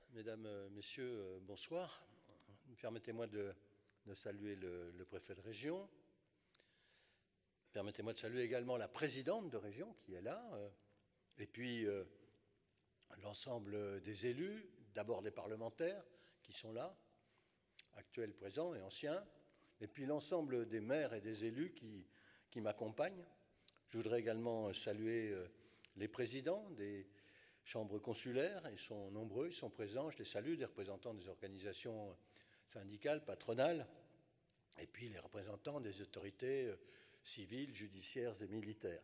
Mesdames, Messieurs, bonsoir. Permettez-moi de saluer le préfet de région. Permettez-moi de saluer également la présidente de région qui est là, et puis l'ensemble des élus, d'abord des parlementaires qui sont là, actuels, présents et anciens, et puis l'ensemble des maires et des élus qui m'accompagnent. Je voudrais également saluer les présidents des chambres consulaires, ils sont nombreux, ils sont présents, je les salue, des représentants des organisations syndicales, patronales, et puis les représentants des autorités civiles, judiciaires et militaires.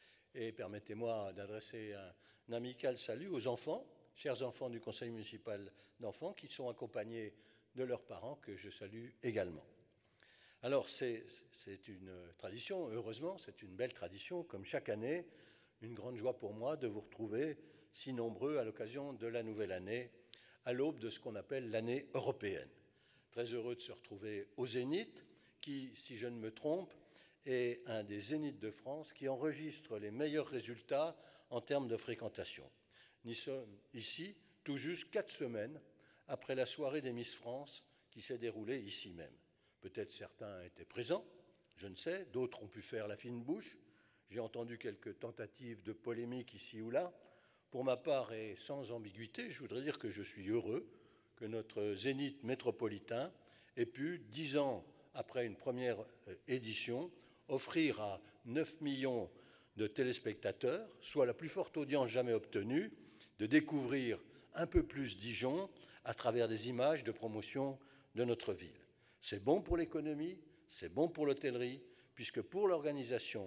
Et permettez-moi d'adresser un amical salut aux enfants, chers enfants du conseil municipal d'enfants, qui sont accompagnés de leurs parents, que je salue également. Alors c'est une tradition, heureusement, c'est une belle tradition, comme chaque année, une grande joie pour moi de vous retrouver si nombreux à l'occasion de la nouvelle année, à l'aube de ce qu'on appelle l'année européenne. Très heureux de se retrouver au Zénith, qui, si je ne me trompe, est un des Zéniths de France qui enregistre les meilleurs résultats en termes de fréquentation. Nous sommes ici tout juste 4 semaines après la soirée des Miss France qui s'est déroulée ici même. Peut-être certains étaient présents, je ne sais, d'autres ont pu faire la fine bouche. J'ai entendu quelques tentatives de polémique ici ou là. Pour ma part, et sans ambiguïté, je voudrais dire que je suis heureux que notre Zénith métropolitain ait pu, 10 ans après une première édition, offrir à 9 millions de téléspectateurs, soit la plus forte audience jamais obtenue, de découvrir un peu plus Dijon à travers des images de promotion de notre ville. C'est bon pour l'économie, c'est bon pour l'hôtellerie, puisque pour l'organisation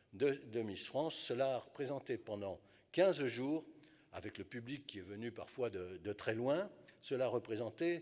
de Miss France, cela a représenté pendant 15 jours, avec le public qui est venu parfois de très loin, cela représentait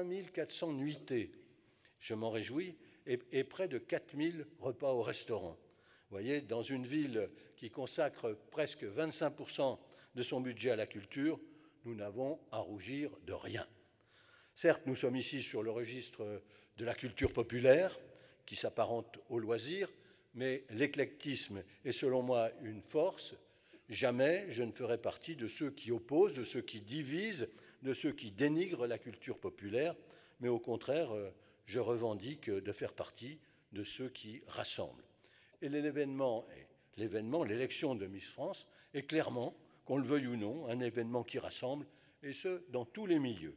5400 nuitées. Je m'en réjouis, et près de 4000 repas au restaurant. Vous voyez, dans une ville qui consacre presque 25% de son budget à la culture, nous n'avons à rougir de rien. Certes, nous sommes ici sur le registre de la culture populaire, qui s'apparente au loisir, mais l'éclectisme est selon moi une force. Jamais je ne ferai partie de ceux qui opposent, de ceux qui divisent, de ceux qui dénigrent la culture populaire, mais au contraire, je revendique de faire partie de ceux qui rassemblent. Et l'événement, l'élection de Miss France, est clairement, qu'on le veuille ou non, un événement qui rassemble, et ce, dans tous les milieux.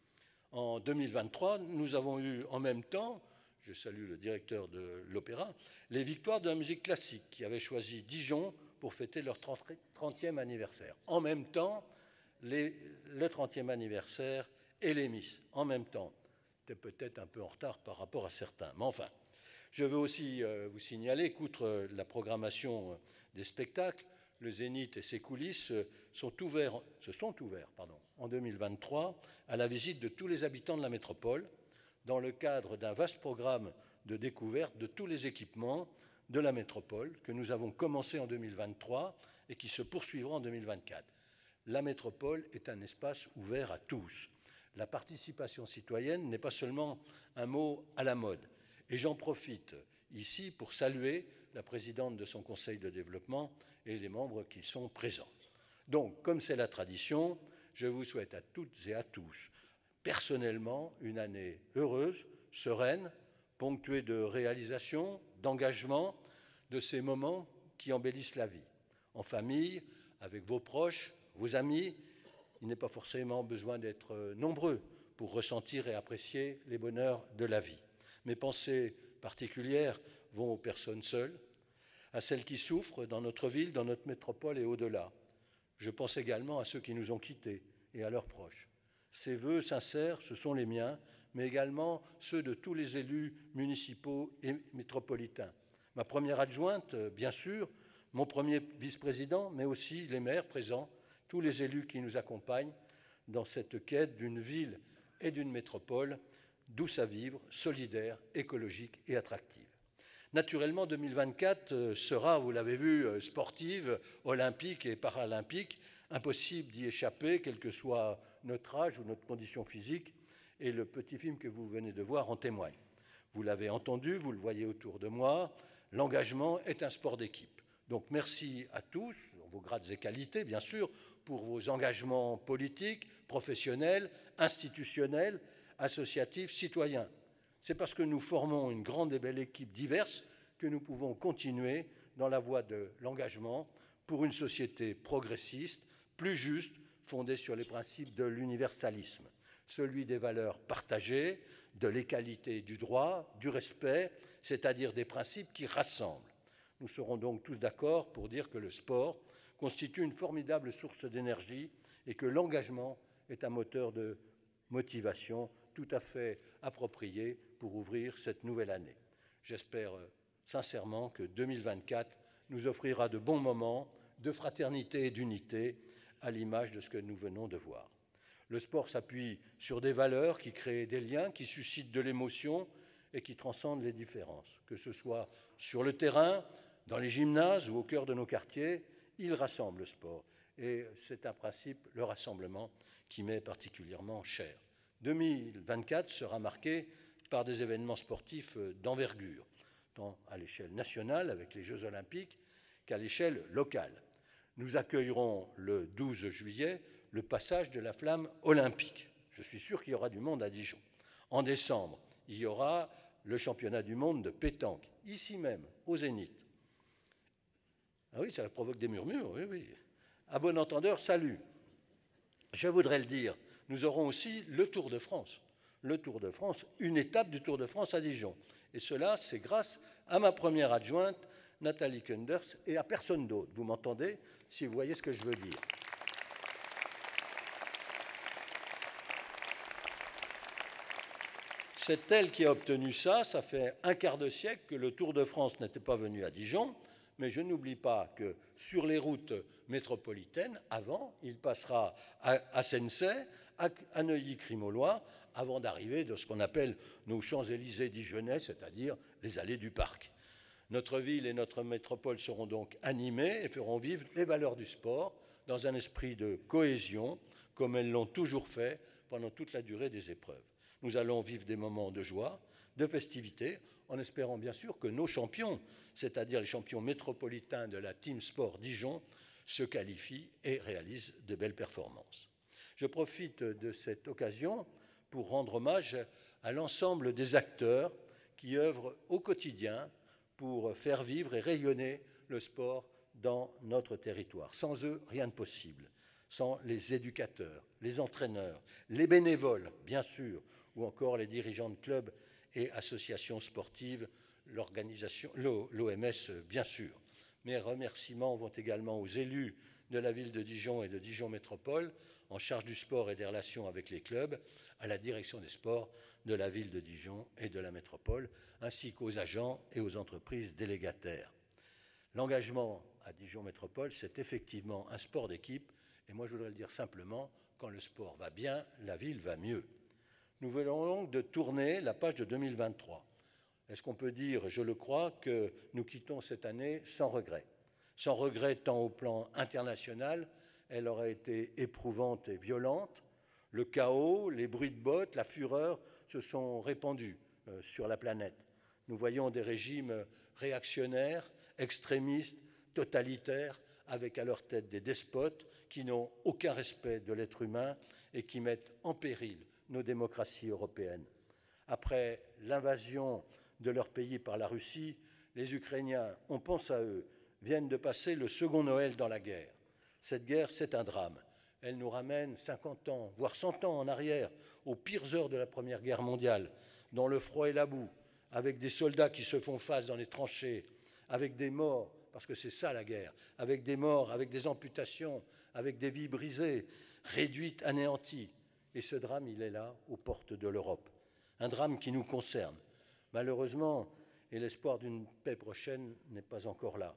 En 2023, nous avons eu en même temps, je salue le directeur de l'Opéra, les victoires de la musique classique, qui avaient choisi Dijon pour fêter leur 30e anniversaire. En même temps, le 30e anniversaire et les Miss, en même temps. C'était peut-être un peu en retard par rapport à certains, mais enfin. Je veux aussi vous signaler qu'outre la programmation des spectacles, le Zénith et ses coulisses se sont ouverts en 2023 à la visite de tous les habitants de la métropole, dans le cadre d'un vaste programme de découverte de tous les équipements de la métropole que nous avons commencé en 2023 et qui se poursuivra en 2024. La métropole est un espace ouvert à tous. La participation citoyenne n'est pas seulement un mot à la mode. Et j'en profite ici pour saluer la présidente de son conseil de développement et les membres qui sont présents. Donc, comme c'est la tradition, je vous souhaite à toutes et à tous, personnellement, une année heureuse, sereine, ponctuée de réalisations, d'engagement, de ces moments qui embellissent la vie. En famille, avec vos proches, vos amis, il n'est pas forcément besoin d'être nombreux pour ressentir et apprécier les bonheurs de la vie. Mes pensées particulières vont aux personnes seules, à celles qui souffrent dans notre ville, dans notre métropole et au-delà. Je pense également à ceux qui nous ont quittés et à leurs proches. Ces vœux sincères, ce sont les miens, mais également ceux de tous les élus municipaux et métropolitains. Ma première adjointe, bien sûr, mon premier vice-président, mais aussi les maires présents, tous les élus qui nous accompagnent dans cette quête d'une ville et d'une métropole douce à vivre, solidaire, écologique et attractive. Naturellement, 2024 sera, vous l'avez vu, sportive, olympique et paralympique. Impossible d'y échapper, quel que soit notre âge ou notre condition physique, et le petit film que vous venez de voir en témoigne. Vous l'avez entendu, vous le voyez autour de moi, l'engagement est un sport d'équipe. Donc merci à tous, vos grades et qualités, bien sûr, pour vos engagements politiques, professionnels, institutionnels, associatifs, citoyens. C'est parce que nous formons une grande et belle équipe diverse que nous pouvons continuer dans la voie de l'engagement pour une société progressiste, plus juste, fondée sur les principes de l'universalisme, celui des valeurs partagées, de l'égalité du droit, du respect, c'est-à-dire des principes qui rassemblent. Nous serons donc tous d'accord pour dire que le sport constitue une formidable source d'énergie et que l'engagement est un moteur de motivation tout à fait approprié pour ouvrir cette nouvelle année. J'espère sincèrement que 2024 nous offrira de bons moments de fraternité et d'unité à l'image de ce que nous venons de voir. Le sport s'appuie sur des valeurs qui créent des liens, qui suscitent de l'émotion et qui transcendent les différences. Que ce soit sur le terrain, dans les gymnases ou au cœur de nos quartiers, il rassemble le sport. Et c'est un principe, le rassemblement, qui m'est particulièrement cher. 2024 sera marqué par des événements sportifs d'envergure, tant à l'échelle nationale avec les Jeux olympiques qu'à l'échelle locale. Nous accueillerons le 12 juillet le passage de la flamme olympique. Je suis sûr qu'il y aura du monde à Dijon. En décembre, il y aura le championnat du monde de pétanque, ici même, au Zénith. Ah oui, ça provoque des murmures, oui, oui. À bon entendeur, salut. Je voudrais le dire, nous aurons aussi le Tour de France. Le Tour de France, une étape du Tour de France à Dijon. Et cela, c'est grâce à ma première adjointe, Nathalie Kunders, et à personne d'autre. Vous m'entendez, si vous voyez ce que je veux dire. C'est elle qui a obtenu ça. Ça fait un quart de siècle que le Tour de France n'était pas venu à Dijon. Mais je n'oublie pas que sur les routes métropolitaines, avant, il passera à Sensey, à Neuilly-Crimolois, avant d'arriver de ce qu'on appelle nos Champs-Élysées dijonnais, c'est-à-dire les allées du parc. Notre ville et notre métropole seront donc animées et feront vivre les valeurs du sport dans un esprit de cohésion, comme elles l'ont toujours fait pendant toute la durée des épreuves. Nous allons vivre des moments de joie, de festivité, en espérant bien sûr que nos champions, c'est-à-dire les champions métropolitains de la Team Sport Dijon, se qualifient et réalisent de belles performances. Je profite de cette occasion pour rendre hommage à l'ensemble des acteurs qui œuvrent au quotidien pour faire vivre et rayonner le sport dans notre territoire. Sans eux, rien de possible. Sans les éducateurs, les entraîneurs, les bénévoles, bien sûr, ou encore les dirigeants de clubs et associations sportives, l'OMS, bien sûr. Mes remerciements vont également aux élus de la ville de Dijon et de Dijon Métropole, en charge du sport et des relations avec les clubs, à la direction des sports de la ville de Dijon et de la métropole, ainsi qu'aux agents et aux entreprises délégataires. L'engagement à Dijon Métropole, c'est effectivement un sport d'équipe, et moi je voudrais le dire simplement, quand le sport va bien, la ville va mieux. Nous venons donc de tourner la page de 2023. Est-ce qu'on peut dire, je le crois, que nous quittons cette année sans regret? Sans regret tant au plan international, elle aurait été éprouvante et violente. Le chaos, les bruits de bottes, la fureur se sont répandus sur la planète. Nous voyons des régimes réactionnaires, extrémistes, totalitaires, avec à leur tête des despotes qui n'ont aucun respect de l'être humain et qui mettent en péril nos démocraties européennes. Après l'invasion de leur pays par la Russie, les Ukrainiens, on pense à eux, viennent de passer le second Noël dans la guerre. Cette guerre, c'est un drame. Elle nous ramène 50 ans, voire 100 ans en arrière, aux pires heures de la Première Guerre mondiale, dans le froid et la boue, avec des soldats qui se font face dans les tranchées, avec des morts, parce que c'est ça la guerre, avec des morts, avec des amputations, avec des vies brisées, réduites, anéanties. Et ce drame, il est là, aux portes de l'Europe. Un drame qui nous concerne. Malheureusement, et l'espoir d'une paix prochaine n'est pas encore là.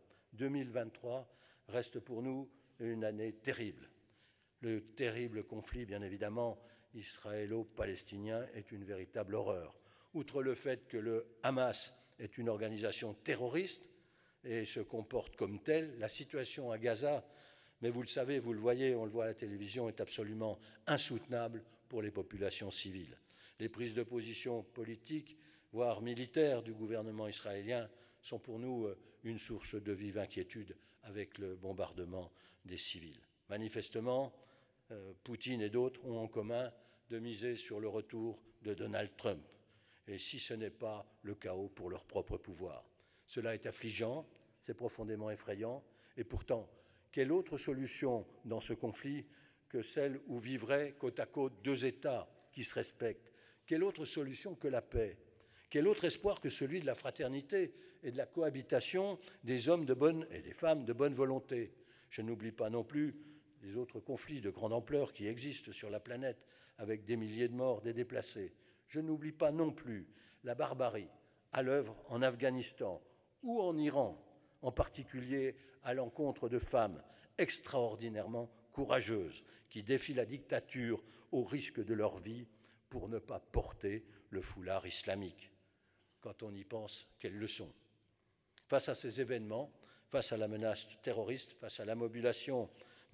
2023 reste pour nous une année terrible. Le terrible conflit, bien évidemment, israélo-palestinien est une véritable horreur. Outre le fait que le Hamas est une organisation terroriste et se comporte comme telle, la situation à Gaza, mais vous le savez, vous le voyez, on le voit à la télévision, est absolument insoutenable pour les populations civiles. Les prises de position politiques, voire militaires du gouvernement israélien sont pour nous une source de vive inquiétude avec le bombardement des civils. Manifestement, Poutine et d'autres ont en commun de miser sur le retour de Donald Trump, et si ce n'est pas le chaos pour leur propre pouvoir. Cela est affligeant, c'est profondément effrayant, et pourtant, quelle autre solution dans ce conflit que celle où vivraient côte à côte deux États qui se respectent? Quelle autre solution que la paix? Quel autre espoir que celui de la fraternité et de la cohabitation des hommes de bonne et des femmes de bonne volonté? Je n'oublie pas non plus les autres conflits de grande ampleur qui existent sur la planète, avec des milliers de morts, des déplacés. Je n'oublie pas non plus la barbarie à l'œuvre en Afghanistan ou en Iran, en particulier à l'encontre de femmes extraordinairement courageuses qui défient la dictature au risque de leur vie pour ne pas porter le foulard islamique. Quand on y pense, quelle leçon! Face à ces événements, face à la menace terroriste, face à la mobilisation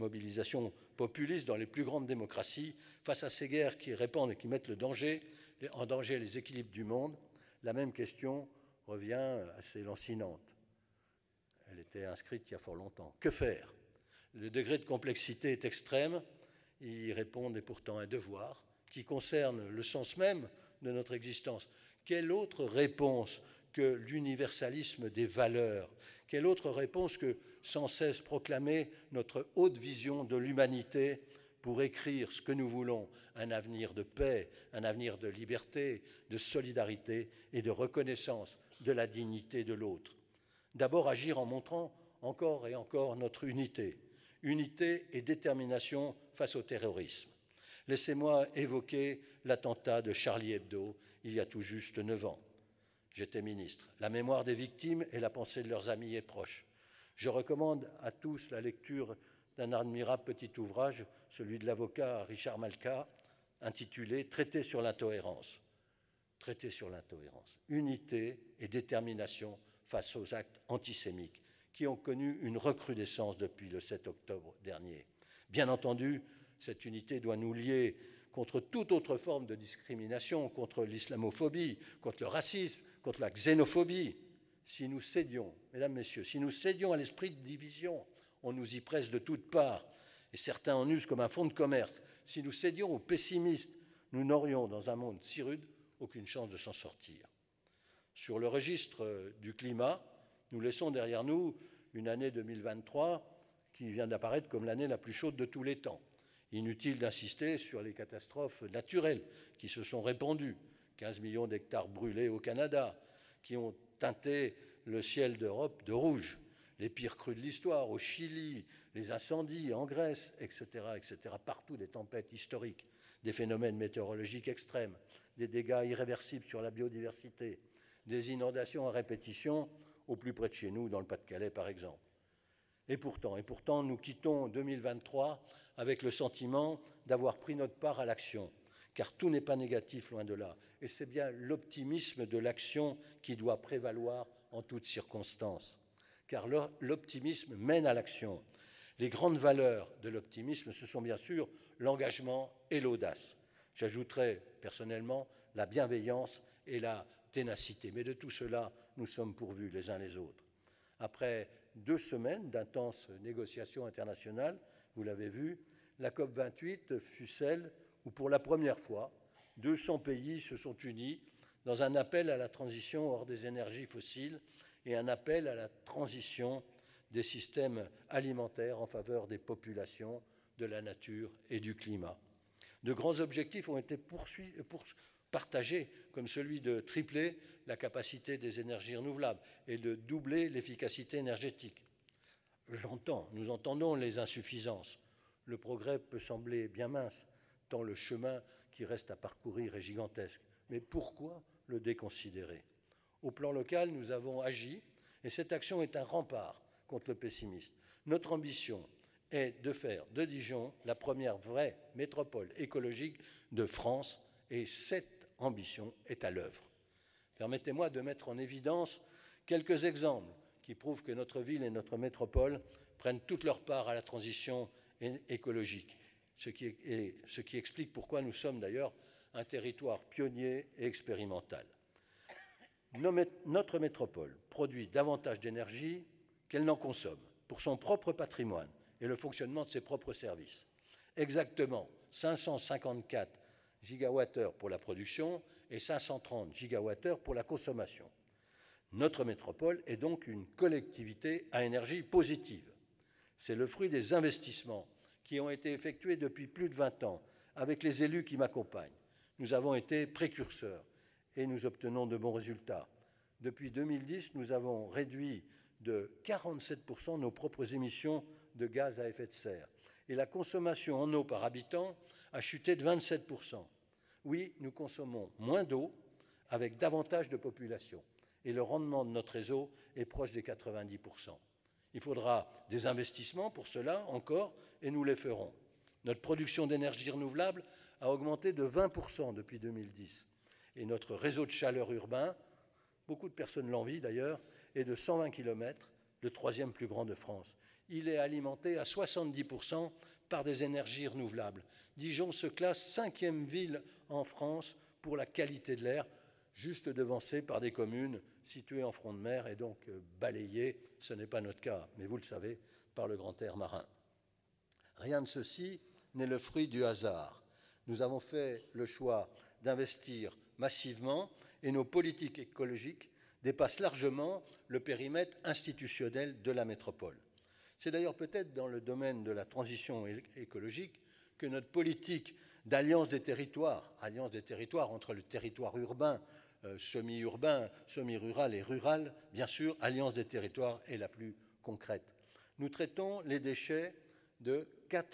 populiste dans les plus grandes démocraties, face à ces guerres qui répandent et qui mettent en danger les équilibres du monde, la même question revient assez lancinante. Elle était inscrite il y a fort longtemps. Que faire? Le degré de complexité est extrême. Y répondre est pourtant un devoir qui concerne le sens même de notre existence. Quelle autre réponse que l'universalisme des valeurs? Quelle autre réponse que sans cesse proclamer notre haute vision de l'humanité pour écrire ce que nous voulons, un avenir de paix, un avenir de liberté, de solidarité et de reconnaissance de la dignité de l'autre? D'abord agir en montrant encore et encore notre unité et détermination face au terrorisme. Laissez-moi évoquer l'attentat de Charlie Hebdo il y a tout juste 9 ans. J'étais ministre. La mémoire des victimes et la pensée de leurs amis et proches. Je recommande à tous la lecture d'un admirable petit ouvrage, celui de l'avocat Richard Malka, intitulé « Traité sur l'intolérance ». Traité sur l'intolérance. Unité et détermination face aux actes antisémites qui ont connu une recrudescence depuis le 7 octobre dernier. Bien entendu, cette unité doit nous lier contre toute autre forme de discrimination, contre l'islamophobie, contre le racisme, contre la xénophobie. Si nous cédions, mesdames, messieurs, si nous cédions à l'esprit de division, on nous y presse de toutes parts, et certains en usent comme un fonds de commerce. Si nous cédions aux pessimistes, nous n'aurions, dans un monde si rude, aucune chance de s'en sortir. Sur le registre du climat, nous laissons derrière nous une année 2023 qui vient d'apparaître comme l'année la plus chaude de tous les temps. Inutile d'insister sur les catastrophes naturelles qui se sont répandues. 15 millions d'hectares brûlés au Canada, qui ont teinté le ciel d'Europe de rouge. Les pires crues de l'histoire au Chili, les incendies en Grèce, etc., etc. Partout des tempêtes historiques, des phénomènes météorologiques extrêmes, des dégâts irréversibles sur la biodiversité, des inondations à répétition au plus près de chez nous, dans le Pas-de-Calais par exemple. Et pourtant, nous quittons 2023 avec le sentiment d'avoir pris notre part à l'action, car tout n'est pas négatif, loin de là. Et c'est bien l'optimisme de l'action qui doit prévaloir en toutes circonstances, car l'optimisme mène à l'action. Les grandes valeurs de l'optimisme, ce sont bien sûr l'engagement et l'audace. J'ajouterai personnellement la bienveillance et la ténacité. Mais de tout cela, nous sommes pourvus les uns les autres. Après 2 semaines d'intenses négociations internationales, vous l'avez vu, la COP28 fut celle où, pour la première fois, 200 pays se sont unis dans un appel à la transition hors des énergies fossiles et un appel à la transition des systèmes alimentaires en faveur des populations, de la nature et du climat. De grands objectifs ont été partagés, comme celui de tripler la capacité des énergies renouvelables et de doubler l'efficacité énergétique. Nous entendons les insuffisances. Le progrès peut sembler bien mince, tant le chemin qui reste à parcourir est gigantesque. Mais pourquoi le déconsidérer? Au plan local, nous avons agi, et cette action est un rempart contre le pessimisme. Notre ambition est de faire de Dijon la première vraie métropole écologique de France, et cette ambition est à l'œuvre. Permettez-moi de mettre en évidence quelques exemples qui prouvent que notre ville et notre métropole prennent toute leur part à la transition écologique, ce qui explique pourquoi nous sommes d'ailleurs un territoire pionnier et expérimental. Notre métropole produit davantage d'énergie qu'elle n'en consomme pour son propre patrimoine et le fonctionnement de ses propres services. Exactement 554 gigawattheures pour la production et 530 gigawattheures pour la consommation. Notre métropole est donc une collectivité à énergie positive. C'est le fruit des investissements qui ont été effectués depuis plus de 20 ans avec les élus qui m'accompagnent. Nous avons été précurseurs et nous obtenons de bons résultats. Depuis 2010, nous avons réduit de 47% nos propres émissions de gaz à effet de serre et la consommation en eau par habitant a chuté de 27%. Oui, nous consommons moins d'eau avec davantage de population et le rendement de notre réseau est proche des 90%. Il faudra des investissements pour cela encore et nous les ferons. Notre production d'énergie renouvelable a augmenté de 20% depuis 2010 et notre réseau de chaleur urbain, beaucoup de personnes l'envient d'ailleurs, est de 120 km, le troisième plus grand de France. Il est alimenté à 70% par des énergies renouvelables. Dijon se classe 5e ville en France pour la qualité de l'air, juste devancé par des communes situées en front de mer et donc balayées, ce n'est pas notre cas, mais vous le savez, par le grand air marin. Rien de ceci n'est le fruit du hasard. Nous avons fait le choix d'investir massivement et nos politiques écologiques dépassent largement le périmètre institutionnel de la métropole. C'est d'ailleurs peut-être dans le domaine de la transition écologique que notre politique d'alliance des territoires entre le territoire urbain, semi-urbain, semi-rural et rural, bien sûr, alliance des territoires est la plus concrète. Nous traitons les déchets de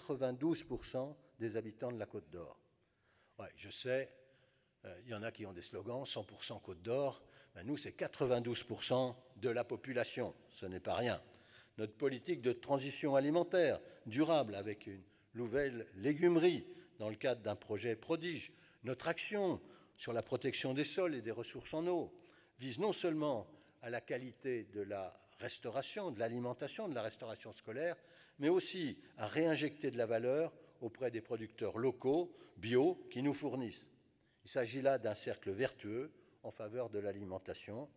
92% des habitants de la Côte d'Or. Ouais, je sais, il y en a qui ont des slogans, 100% Côte d'Or. Ben nous, c'est 92% de la population, ce n'est pas rien. Notre politique de transition alimentaire durable avec une nouvelle légumerie dans le cadre d'un projet prodige, notre action sur la protection des sols et des ressources en eau vise non seulement à la qualité de la restauration, de l'alimentation, de la restauration scolaire, mais aussi à réinjecter de la valeur auprès des producteurs locaux, bio, qui nous fournissent. Il s'agit là d'un cercle vertueux en faveur de l'alimentation.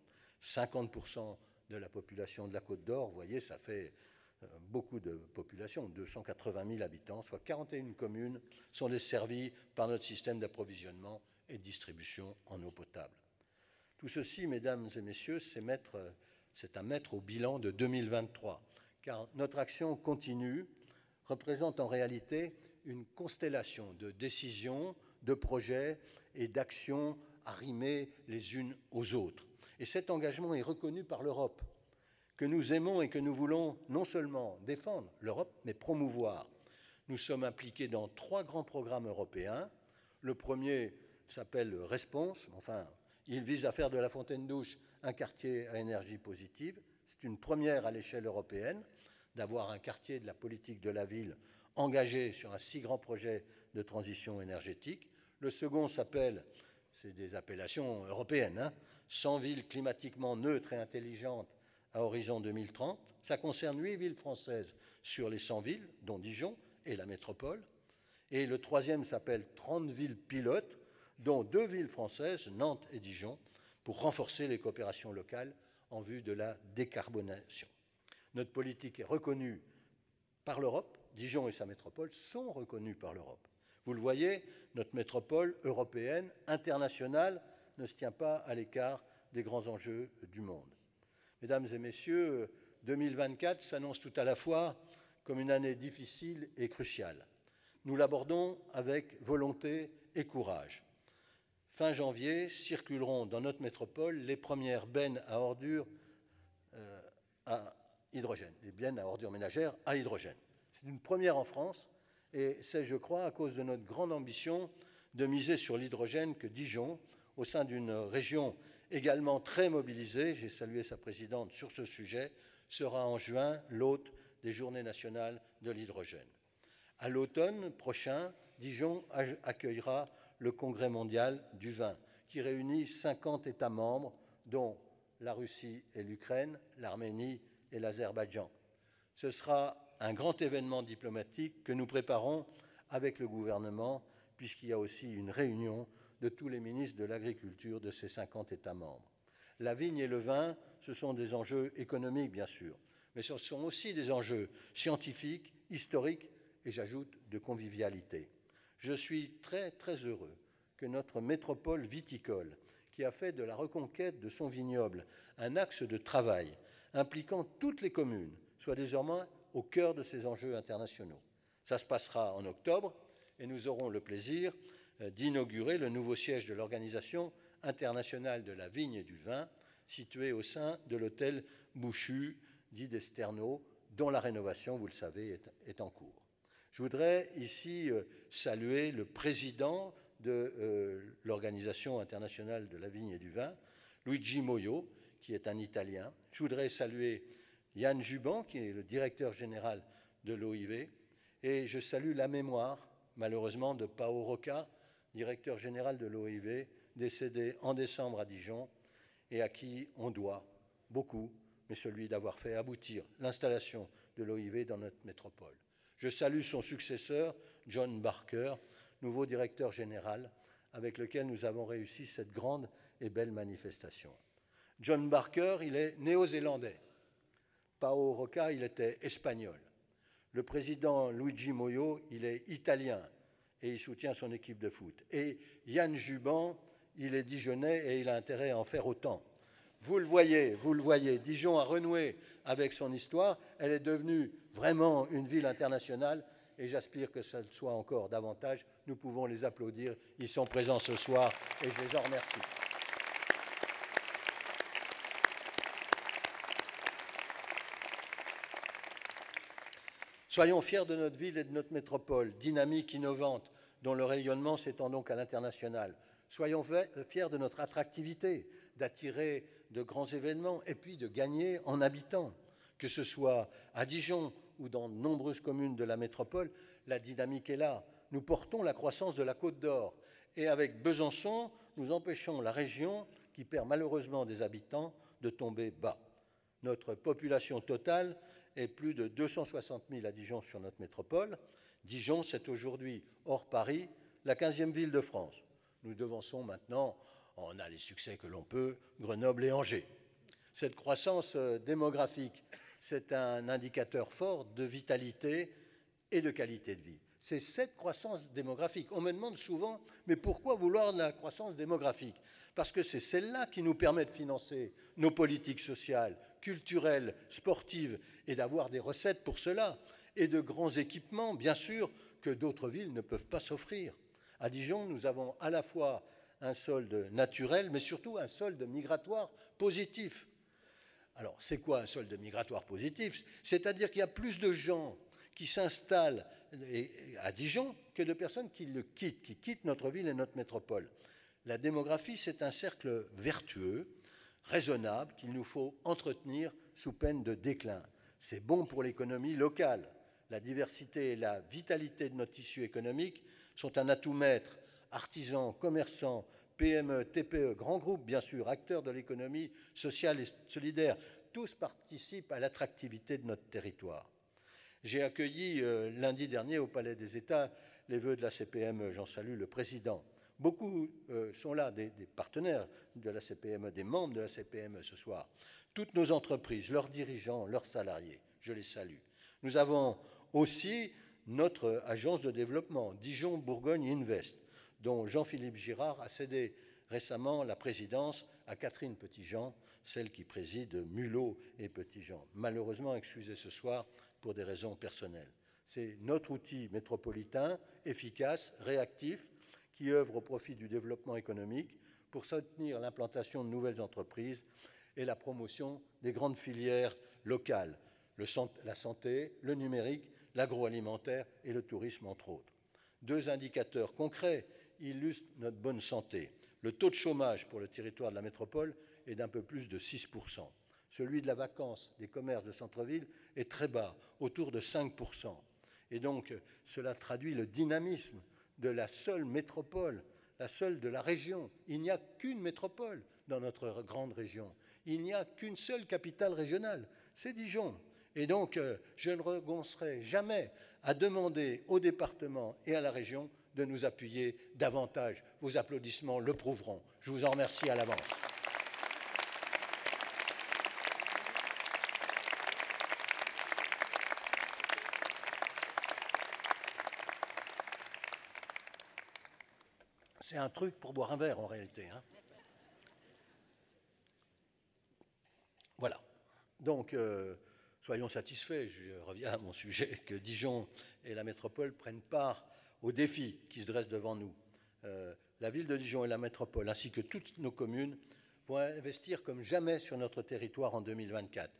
50% de la population de la Côte d'Or, vous voyez, ça fait beaucoup de population, 280 000 habitants, soit 41 communes sont desservies par notre système d'approvisionnement et de distribution en eau potable. Tout ceci, mesdames et messieurs, c'est à mettre au bilan de 2023, car notre action continue représente en réalité une constellation de décisions, de projets et d'actions arrimées les unes aux autres. Et cet engagement est reconnu par l'Europe, que nous aimons et que nous voulons non seulement défendre l'Europe, mais promouvoir. Nous sommes impliqués dans 3 grands programmes européens. Le premier s'appelle Response, enfin, il vise à faire de la Fontaine-Douche un quartier à énergie positive. C'est une première à l'échelle européenne d'avoir un quartier de la politique de la ville engagé sur un si grand projet de transition énergétique. Le second s'appelle, c'est des appellations européennes, 100 villes climatiquement neutres et intelligentes à horizon 2030. Ça concerne 8 villes françaises sur les 100 villes, dont Dijon et la métropole. Et le troisième s'appelle 30 villes pilotes, dont 2 villes françaises, Nantes et Dijon, pour renforcer les coopérations locales en vue de la décarbonation. Notre politique est reconnue par l'Europe. Dijon et sa métropole sont reconnus par l'Europe. Vous le voyez, notre métropole européenne, internationale, ne se tient pas à l'écart des grands enjeux du monde. Mesdames et messieurs, 2024 s'annonce tout à la fois comme une année difficile et cruciale. Nous l'abordons avec volonté et courage. Fin janvier, circuleront dans notre métropole les premières bennes à ordures à hydrogène, les bennes à ordures ménagères à hydrogène. C'est une première en France et c'est, je crois, à cause de notre grande ambition de miser sur l'hydrogène que Dijon, au sein d'une région également très mobilisée, j'ai salué sa présidente sur ce sujet, sera en juin l'hôte des Journées nationales de l'hydrogène. À l'automne prochain, Dijon accueillera le Congrès mondial du vin, qui réunit 50 États membres, dont la Russie et l'Ukraine, l'Arménie et l'Azerbaïdjan. Ce sera un grand événement diplomatique que nous préparons avec le gouvernement, puisqu'il y a aussi une réunion de tous les ministres de l'agriculture de ces 50 États membres. La vigne et le vin, ce sont des enjeux économiques, bien sûr, mais ce sont aussi des enjeux scientifiques, historiques et, j'ajoute, de convivialité. Je suis très, très heureux que notre métropole viticole, qui a fait de la reconquête de son vignoble un axe de travail impliquant toutes les communes, soit désormais au cœur de ces enjeux internationaux. Ça se passera en octobre et nous aurons le plaisir d'inaugurer le nouveau siège de l'Organisation internationale de la vigne et du vin, situé au sein de l'hôtel Mouchu, dit d'Esterno, dont la rénovation, vous le savez, est en cours. Je voudrais ici saluer le président de l'Organisation internationale de la vigne et du vin, Luigi Moio, qui est un Italien. Je voudrais saluer Yann Juban, qui est le directeur général de l'OIV, et je salue la mémoire, malheureusement, de Pao Rocca, directeur général de l'OIV, décédé en décembre à Dijon, et à qui on doit beaucoup, mais celui d'avoir fait aboutir l'installation de l'OIV dans notre métropole. Je salue son successeur, John Barker, nouveau directeur général, avec lequel nous avons réussi cette grande et belle manifestation. John Barker, il est néo-zélandais. Pao Rocca, il était espagnol. Le président Luigi Moio, il est italien et il soutient son équipe de foot. Et Yann Juban, il est dijonnais et il a intérêt à en faire autant. Vous le voyez, Dijon a renoué avec son histoire. Elle est devenue vraiment une ville internationale et j'aspire que ça le soit encore davantage. Nous pouvons les applaudir. Ils sont présents ce soir et je les en remercie. Soyons fiers de notre ville et de notre métropole, dynamique, innovante, dont le rayonnement s'étend donc à l'international. Soyons fiers de notre attractivité, d'attirer de grands événements et puis de gagner en habitants. Que ce soit à Dijon ou dans de nombreuses communes de la métropole, la dynamique est là. Nous portons la croissance de la Côte d'Or et avec Besançon, nous empêchons la région, qui perd malheureusement des habitants, de tomber bas. Notre population totale est plus de 260 000 à Dijon sur notre métropole. Dijon, c'est aujourd'hui, hors Paris, la 15e ville de France. Nous devançons maintenant, on a les succès que l'on peut, Grenoble et Angers. Cette croissance démographique, c'est un indicateur fort de vitalité et de qualité de vie. C'est cette croissance démographique. On me demande souvent, mais pourquoi vouloir de la croissance démographique? Parce que c'est celle-là qui nous permet de financer nos politiques sociales, culturelles, sportives, et d'avoir des recettes pour cela, et de grands équipements, bien sûr, que d'autres villes ne peuvent pas s'offrir. À Dijon, nous avons à la fois un solde naturel, mais surtout un solde migratoire positif. Alors, c'est quoi un solde migratoire positif? C'est-à-dire qu'il y a plus de gens qui s'installent à Dijon que de personnes qui le quittent, qui quittent notre ville et notre métropole. La démographie, c'est un cercle vertueux, raisonnable, qu'il nous faut entretenir sous peine de déclin. C'est bon pour l'économie locale. La diversité et la vitalité de notre tissu économique sont un atout maître. Artisans, commerçants, PME, TPE, grands groupes, bien sûr, acteurs de l'économie sociale et solidaire, tous participent à l'attractivité de notre territoire. J'ai accueilli lundi dernier au Palais des États les vœux de la CPME. J'en salue le président. Beaucoup sont là, des partenaires de la CPME, des membres de la CPME ce soir. Toutes nos entreprises, leurs dirigeants, leurs salariés, je les salue. Nous avons aussi notre agence de développement, Dijon Bourgogne Invest, dont Jean-Philippe Girard a cédé récemment la présidence à Catherine Petitjean, celle qui préside Mulot et Petitjean. Malheureusement excusée ce soir pour des raisons personnelles. C'est notre outil métropolitain, efficace, réactif, qui œuvre au profit du développement économique pour soutenir l'implantation de nouvelles entreprises et la promotion des grandes filières locales, la santé, le numérique, l'agroalimentaire et le tourisme, entre autres. Deux indicateurs concrets illustrent notre bonne santé. Le taux de chômage pour le territoire de la métropole est d'un peu plus de 6%. Celui de la vacance des commerces de centre-ville est très bas, autour de 5%. Et donc, cela traduit le dynamisme de la seule métropole, la seule de la région. Il n'y a qu'une métropole dans notre grande région. Il n'y a qu'une seule capitale régionale, c'est Dijon. Et donc, je ne renoncerai jamais à demander au département et à la région de nous appuyer davantage. Vos applaudissements le prouveront. Je vous en remercie à l'avance. C'est un truc pour boire un verre en réalité, hein. Voilà. Donc, soyons satisfaits, je reviens à mon sujet, que Dijon et la métropole prennent part aux défis qui se dressent devant nous. La ville de Dijon et la métropole, ainsi que toutes nos communes, vont investir comme jamais sur notre territoire en 2024.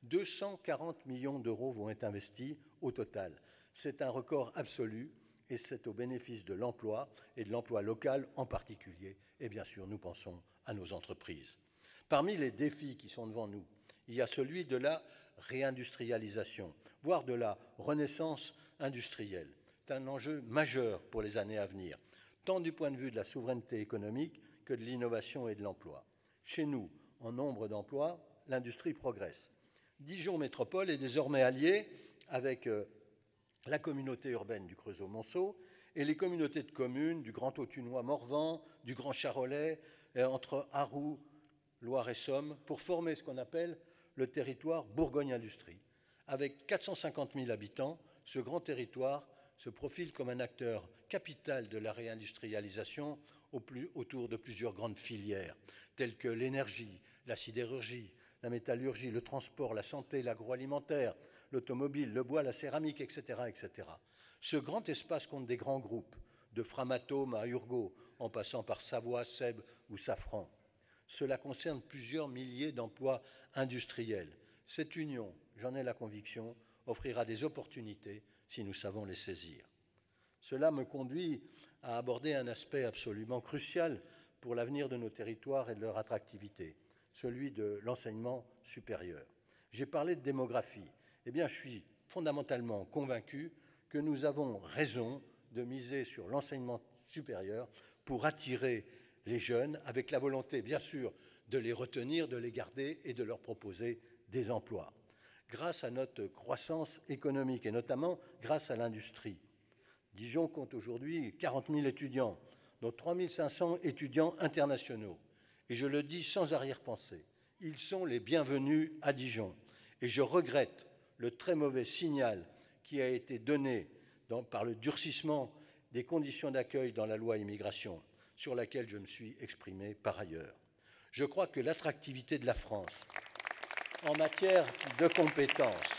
240 millions d'euros vont être investis au total. C'est un record absolu et c'est au bénéfice de l'emploi et de l'emploi local en particulier. Et bien sûr, nous pensons à nos entreprises. Parmi les défis qui sont devant nous, il y a celui de la réindustrialisation, voire de la renaissance industrielle. C'est un enjeu majeur pour les années à venir, tant du point de vue de la souveraineté économique que de l'innovation et de l'emploi. Chez nous, en nombre d'emplois, l'industrie progresse. Dijon Métropole est désormais alliée avec la communauté urbaine du Creusot-Monceau et les communautés de communes du Grand Autunois-Morvan, du Grand Charolais, entre Arroux, Loire et Somme, pour former ce qu'on appelle le territoire Bourgogne-Industrie. Avec 450 000 habitants, ce grand territoire se profile comme un acteur capital de la réindustrialisation autour de plusieurs grandes filières, telles que l'énergie, la sidérurgie, la métallurgie, le transport, la santé, l'agroalimentaire, l'automobile, le bois, la céramique, etc., etc. Ce grand espace compte des grands groupes, de Framatome à Urgo, en passant par Savoie, Seb ou Safran. Cela concerne plusieurs milliers d'emplois industriels. Cette union, j'en ai la conviction, offrira des opportunités si nous savons les saisir. Cela me conduit à aborder un aspect absolument crucial pour l'avenir de nos territoires et de leur attractivité, celui de l'enseignement supérieur. J'ai parlé de démographie. Eh bien, je suis fondamentalement convaincu que nous avons raison de miser sur l'enseignement supérieur pour attirer les jeunes, avec la volonté, bien sûr, de les retenir, de les garder et de leur proposer des emplois. Grâce à notre croissance économique et notamment grâce à l'industrie, Dijon compte aujourd'hui 40 000 étudiants, dont 3 500 étudiants internationaux. Et je le dis sans arrière-pensée, ils sont les bienvenus à Dijon. Et je regrette le très mauvais signal qui a été donné par le durcissement des conditions d'accueil dans la loi immigration, sur laquelle je me suis exprimé par ailleurs. Je crois que l'attractivité de la France en matière de compétences,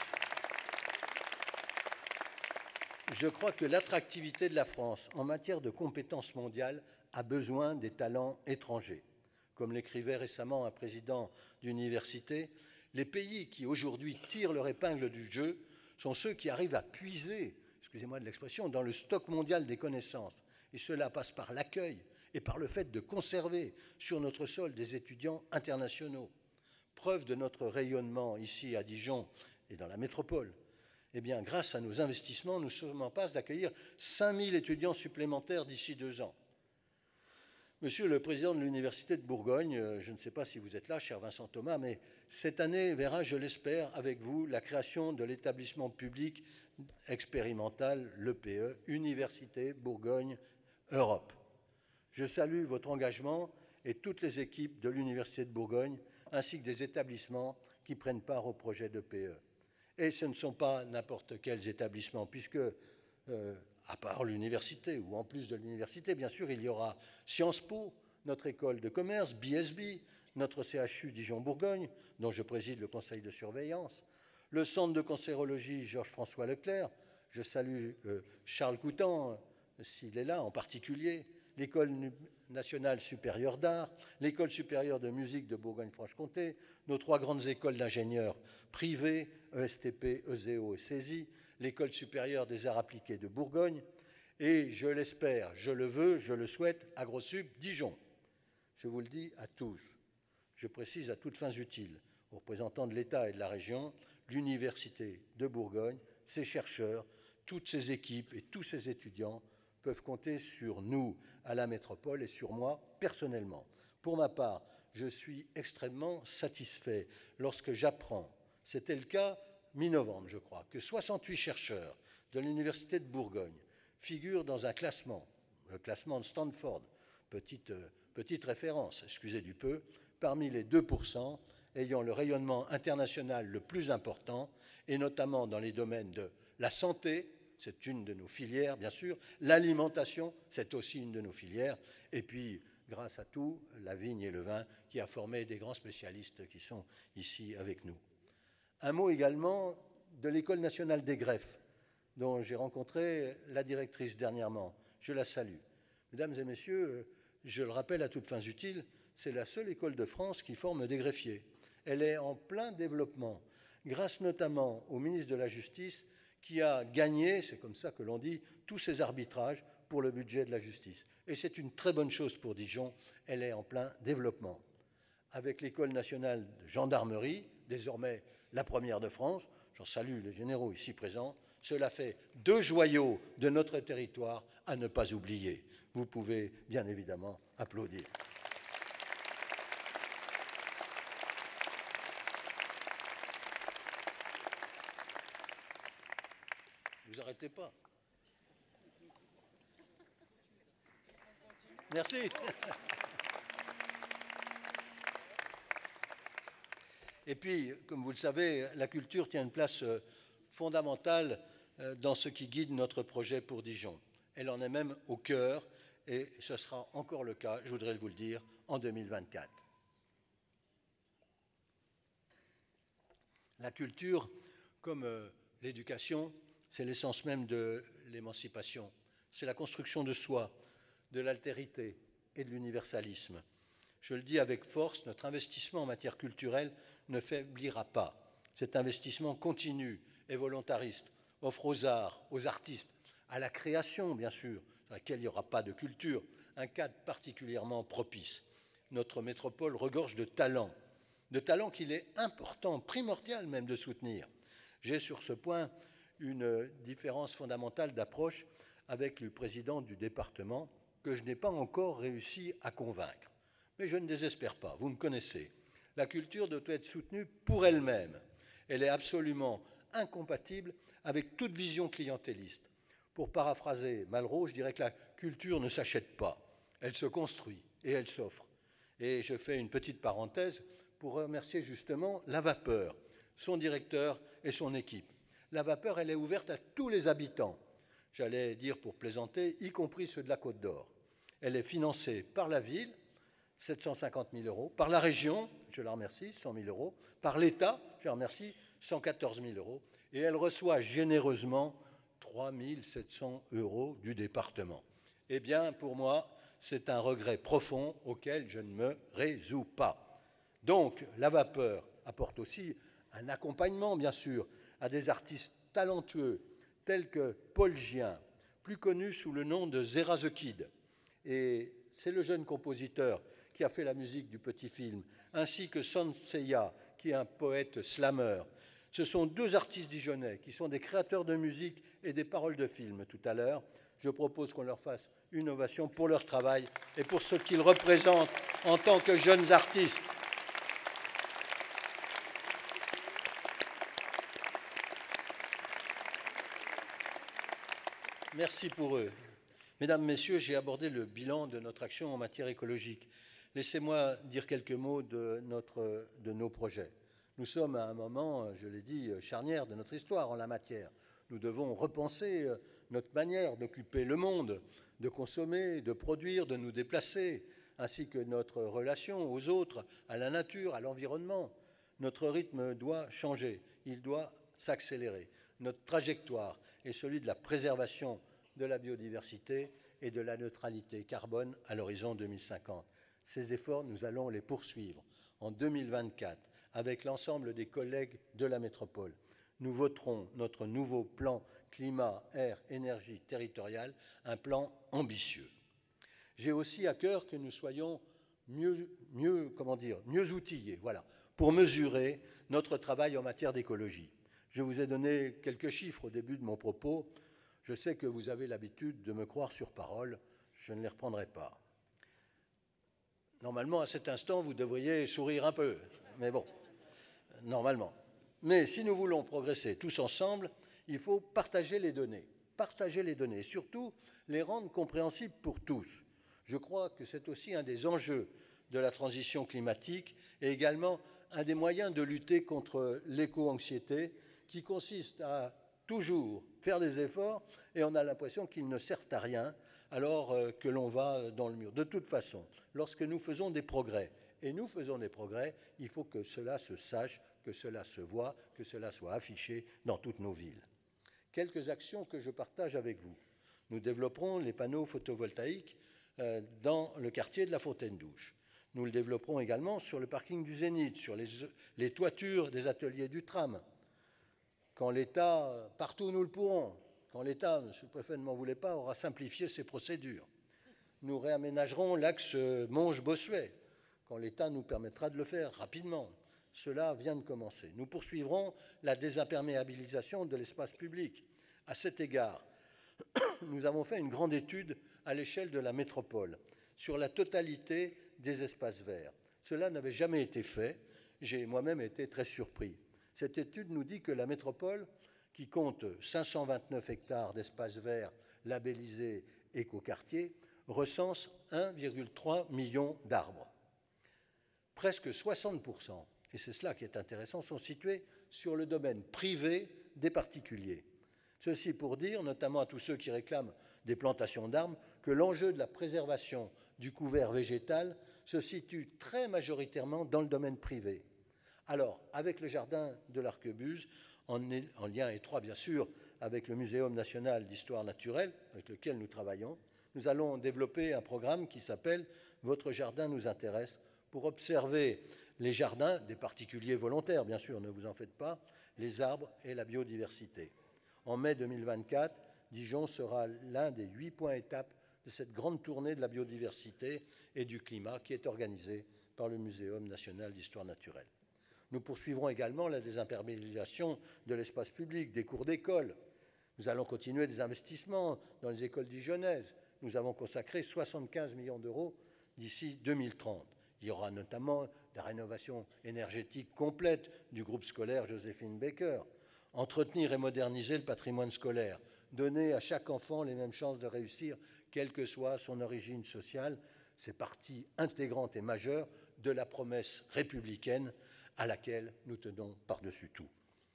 mondiales a besoin des talents étrangers. Comme l'écrivait récemment un président d'université, les pays qui aujourd'hui tirent leur épingle du jeu sont ceux qui arrivent à puiser, excusez-moi de l'expression, dans le stock mondial des connaissances. Et cela passe par l'accueil et par le fait de conserver sur notre sol des étudiants internationaux. Preuve de notre rayonnement ici à Dijon et dans la métropole, eh bien, grâce à nos investissements, nous sommes en passe d'accueillir 5 000 étudiants supplémentaires d'ici 2 ans. Monsieur le président de l'Université de Bourgogne, je ne sais pas si vous êtes là, cher Vincent Thomas, mais cette année verra, je l'espère, avec vous, la création de l'établissement public expérimental, l'EPE, Université Bourgogne Europe. Je salue votre engagement et toutes les équipes de l'Université de Bourgogne, ainsi que des établissements qui prennent part au projet d'EPE. Et ce ne sont pas n'importe quels établissements, puisque, à part l'université, ou en plus de l'université, bien sûr, il y aura Sciences Po, notre école de commerce, BSB, notre CHU Dijon-Bourgogne, dont je préside le conseil de surveillance, le centre de cancérologie Georges-François Leclerc, je salue Charles Coutan, s'il est là en particulier, l'École nationale supérieure d'art, l'École supérieure de musique de Bourgogne-Franche-Comté, nos 3 grandes écoles d'ingénieurs privées, ESTP, ESEO et CESI, l'École supérieure des arts appliqués de Bourgogne, et je l'espère, je le veux, je le souhaite, AgroSup Dijon. Je vous le dis à tous, je précise à toutes fins utiles, aux représentants de l'État et de la région, l'Université de Bourgogne, ses chercheurs, toutes ses équipes et tous ses étudiants peuvent compter sur nous à la métropole et sur moi personnellement. Pour ma part, je suis extrêmement satisfait lorsque j'apprends, c'était le cas mi-novembre je crois, que 68 chercheurs de l'Université de Bourgogne figurent dans un classement, le classement de Stanford, petite référence, excusez du peu, parmi les 2% ayant le rayonnement international le plus important, et notamment dans les domaines de la santé, c'est une de nos filières, bien sûr. L'alimentation, c'est aussi une de nos filières. Et puis, grâce à tout, la vigne et le vin qui a formé des grands spécialistes qui sont ici avec nous. Un mot également de l'École nationale des greffes, dont j'ai rencontré la directrice dernièrement. Je la salue. Mesdames et messieurs, je le rappelle à toutes fins utiles, c'est la seule école de France qui forme des greffiers. Elle est en plein développement, grâce notamment au ministre de la Justice qui a gagné, c'est comme ça que l'on dit, tous ces arbitrages pour le budget de la justice. Et c'est une très bonne chose pour Dijon, elle est en plein développement. Avec l'École nationale de gendarmerie, désormais la première de France, j'en salue les généraux ici présents, cela fait 2 joyaux de notre territoire à ne pas oublier. Vous pouvez bien évidemment applaudir. Vous n'arrêtez pas. Merci. Et puis, comme vous le savez, la culture tient une place fondamentale dans ce qui guide notre projet pour Dijon. Elle en est même au cœur, et ce sera encore le cas, je voudrais vous le dire, en 2024. La culture, comme l'éducation, c'est l'essence même de l'émancipation. C'est la construction de soi, de l'altérité et de l'universalisme. Je le dis avec force, notre investissement en matière culturelle ne faiblira pas. Cet investissement continu et volontariste offre aux arts, aux artistes, à la création, bien sûr, dans laquelle il n'y aura pas de culture, un cadre particulièrement propice. Notre métropole regorge de talents qu'il est important, primordial même de soutenir. J'ai sur ce point une différence fondamentale d'approche avec le président du département que je n'ai pas encore réussi à convaincre. Mais je ne désespère pas, vous me connaissez. La culture doit être soutenue pour elle-même. Elle est absolument incompatible avec toute vision clientéliste. Pour paraphraser Malraux, je dirais que la culture ne s'achète pas, elle se construit et elle s'offre. Et je fais une petite parenthèse pour remercier justement La Vapeur, son directeur et son équipe. La Vapeur, elle est ouverte à tous les habitants, j'allais dire pour plaisanter, y compris ceux de la Côte d'Or. Elle est financée par la ville, 750 000 euros, par la région, je la remercie, 100 000 euros, par l'État, je la remercie, 114 000 euros, et elle reçoit généreusement 3 700 euros du département. Eh bien, pour moi, c'est un regret profond auquel je ne me résous pas. Donc, La Vapeur apporte aussi un accompagnement, bien sûr, à des artistes talentueux tels que Paul Gien, plus connu sous le nom de Zera the Kid. Et c'est le jeune compositeur qui a fait la musique du petit film, ainsi que Son Seya, qui est un poète slammer. Ce sont 2 artistes dijonnais qui sont des créateurs de musique et des paroles de films tout à l'heure. Je propose qu'on leur fasse une ovation pour leur travail et pour ce qu'ils représentent en tant que jeunes artistes. Merci pour eux. Mesdames, Messieurs, j'ai abordé le bilan de notre action en matière écologique. Laissez-moi dire quelques mots de nos projets. Nous sommes à un moment, je l'ai dit, charnière de notre histoire en la matière. Nous devons repenser notre manière d'occuper le monde, de consommer, de produire, de nous déplacer, ainsi que notre relation aux autres, à la nature, à l'environnement. Notre rythme doit changer, il doit s'accélérer. Notre trajectoire est celui de la préservation de la biodiversité et de la neutralité carbone à l'horizon 2050. Ces efforts, nous allons les poursuivre en 2024 avec l'ensemble des collègues de la métropole. Nous voterons notre nouveau plan climat, air, énergie territorial, un plan ambitieux. J'ai aussi à cœur que nous soyons mieux outillés, voilà, pour mesurer notre travail en matière d'écologie. Je vous ai donné quelques chiffres au début de mon propos. Je sais que vous avez l'habitude de me croire sur parole, je ne les reprendrai pas. Normalement, à cet instant, vous devriez sourire un peu, mais bon, normalement. Mais si nous voulons progresser tous ensemble, il faut partager les données, et surtout les rendre compréhensibles pour tous. Je crois que c'est aussi un des enjeux de la transition climatique et également un des moyens de lutter contre l'éco-anxiété qui consiste à toujours faire des efforts et on a l'impression qu'ils ne servent à rien alors que l'on va dans le mur. De toute façon, lorsque nous faisons des progrès, et nous faisons des progrès, il faut que cela se sache, que cela se voit, que cela soit affiché dans toutes nos villes. Quelques actions que je partage avec vous. Nous développerons les panneaux photovoltaïques dans le quartier de la Fontaine-Douche. Nous le développerons également sur le parking du Zénith, sur les toitures des ateliers du tram. Quand l'État, partout où nous le pourrons, quand l'État, M. le Préfet ne m'en voulait pas, aura simplifié ses procédures. Nous réaménagerons l'axe Monge-Bossuet, quand l'État nous permettra de le faire rapidement. Cela vient de commencer. Nous poursuivrons la désimperméabilisation de l'espace public. À cet égard, nous avons fait une grande étude à l'échelle de la métropole sur la totalité des espaces verts. Cela n'avait jamais été fait. J'ai moi-même été très surpris. Cette étude nous dit que la métropole, qui compte 529 hectares d'espaces verts labellisés écoquartiers, recense 1,3 million d'arbres. Presque 60%, et c'est cela qui est intéressant, sont situés sur le domaine privé des particuliers. Ceci pour dire, notamment à tous ceux qui réclament des plantations d'arbres, que l'enjeu de la préservation du couvert végétal se situe très majoritairement dans le domaine privé. Alors, avec le jardin de l'Arquebuse, en lien étroit bien sûr avec le Muséum national d'histoire naturelle, avec lequel nous travaillons, nous allons développer un programme qui s'appelle « Votre jardin nous intéresse » pour observer les jardins, des particuliers volontaires bien sûr, ne vous en faites pas, les arbres et la biodiversité. En mai 2024, Dijon sera l'un des 8 points étapes de cette grande tournée de la biodiversité et du climat qui est organisée par le Muséum national d'histoire naturelle. Nous poursuivrons également la désimperméabilisation de l'espace public, des cours d'école. Nous allons continuer des investissements dans les écoles dijonnaises. Nous avons consacré 75 millions d'euros d'ici 2030. Il y aura notamment la rénovation énergétique complète du groupe scolaire Joséphine Baker, entretenir et moderniser le patrimoine scolaire, donner à chaque enfant les mêmes chances de réussir, quelle que soit son origine sociale, c'est partie intégrante et majeure de la promesse républicaine à laquelle nous tenons par-dessus tout.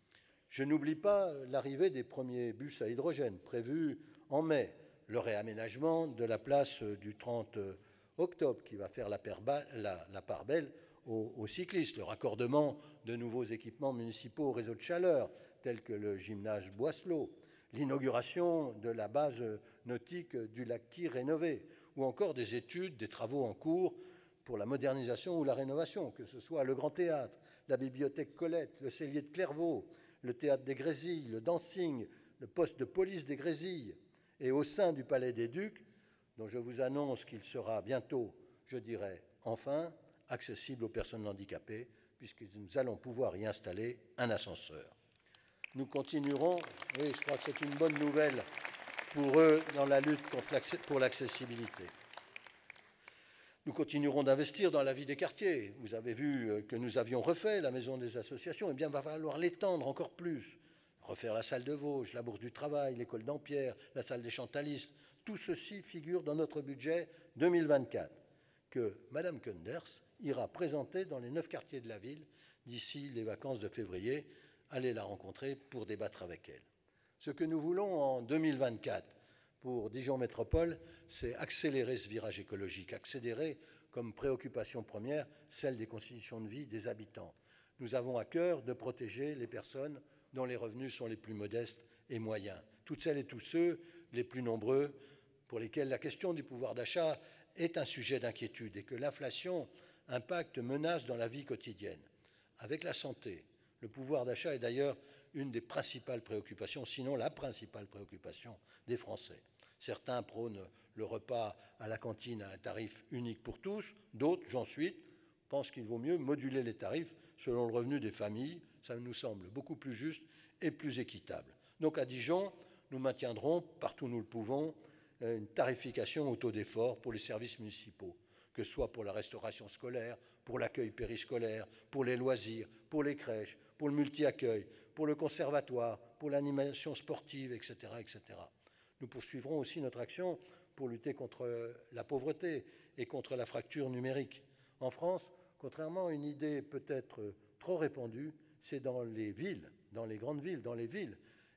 Je n'oublie pas l'arrivée des premiers bus à hydrogène prévus en mai, le réaménagement de la place du 30 octobre qui va faire la part belle aux cyclistes, le raccordement de nouveaux équipements municipaux au réseau de chaleur, tels que le gymnase Boisselot, l'inauguration de la base nautique du Lac-Qui rénovée, ou encore des études, des travaux en cours pour la modernisation ou la rénovation, que ce soit le Grand Théâtre, la bibliothèque Colette, le Cellier de Clairvaux, le Théâtre des Grésilles, le Dancing, le poste de police des Grésilles, et au sein du Palais des Ducs, dont je vous annonce qu'il sera bientôt, je dirais, enfin, accessible aux personnes handicapées, puisque nous allons pouvoir y installer un ascenseur. Nous continuerons, oui, je crois que c'est une bonne nouvelle pour eux dans la lutte pour l'accessibilité. Nous continuerons d'investir dans la vie des quartiers. Vous avez vu que nous avions refait la maison des associations. Eh bien, il va falloir l'étendre encore plus. Refaire la salle de Vosges, la Bourse du Travail, l'école d'Ampierre, la salle des Chantalistes. Tout ceci figure dans notre budget 2024, que Mme Kunders ira présenter dans les 9 quartiers de la ville d'ici les vacances de février. Allez la rencontrer pour débattre avec elle. Ce que nous voulons en 2024, pour Dijon Métropole, c'est accélérer ce virage écologique, accélérer comme préoccupation première celle des conditions de vie des habitants. Nous avons à cœur de protéger les personnes dont les revenus sont les plus modestes et moyens, toutes celles et tous ceux, les plus nombreux, pour lesquels la question du pouvoir d'achat est un sujet d'inquiétude et que l'inflation impacte, menace dans la vie quotidienne. Avec la santé, le pouvoir d'achat est d'ailleurs une des principales préoccupations, sinon la principale préoccupation des Français. Certains prônent le repas à la cantine à un tarif unique pour tous, d'autres, j'en suis, pensent qu'il vaut mieux moduler les tarifs selon le revenu des familles. Ça nous semble beaucoup plus juste et plus équitable. Donc à Dijon, nous maintiendrons, partout où nous le pouvons, une tarification au taux d'effort pour les services municipaux, que ce soit pour la restauration scolaire, pour l'accueil périscolaire, pour les loisirs, pour les crèches, pour le multi-accueil, pour le conservatoire, pour l'animation sportive, etc., etc. Nous poursuivrons aussi notre action pour lutter contre la pauvreté et contre la fracture numérique. En France, contrairement à une idée peut-être trop répandue, c'est dans les villes, dans les grandes villes, dans les villes,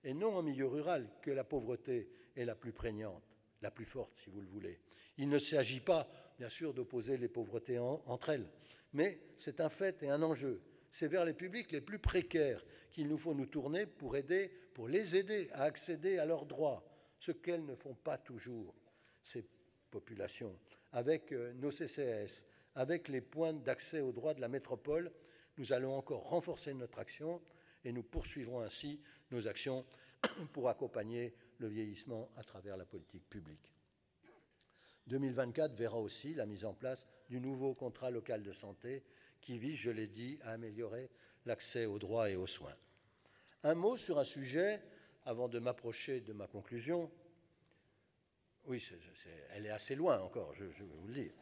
et non en milieu rural, que la pauvreté est la plus prégnante, la plus forte, si vous le voulez. Il ne s'agit pas, bien sûr, d'opposer les pauvretés entre elles, mais c'est un fait et un enjeu. C'est vers les publics les plus précaires qu'il nous faut nous tourner pour les aider à accéder à leurs droits, ce qu'elles ne font pas toujours, ces populations. Avec nos CCAS, avec les points d'accès aux droits de la métropole, nous allons encore renforcer notre action et nous poursuivrons ainsi nos actions pour accompagner le vieillissement à travers la politique publique. 2024 verra aussi la mise en place du nouveau contrat local de santé qui vise, je l'ai dit, à améliorer l'accès aux droits et aux soins. Un mot sur un sujet, avant de m'approcher de ma conclusion. Oui, elle est assez loin encore, je vais vous le dire.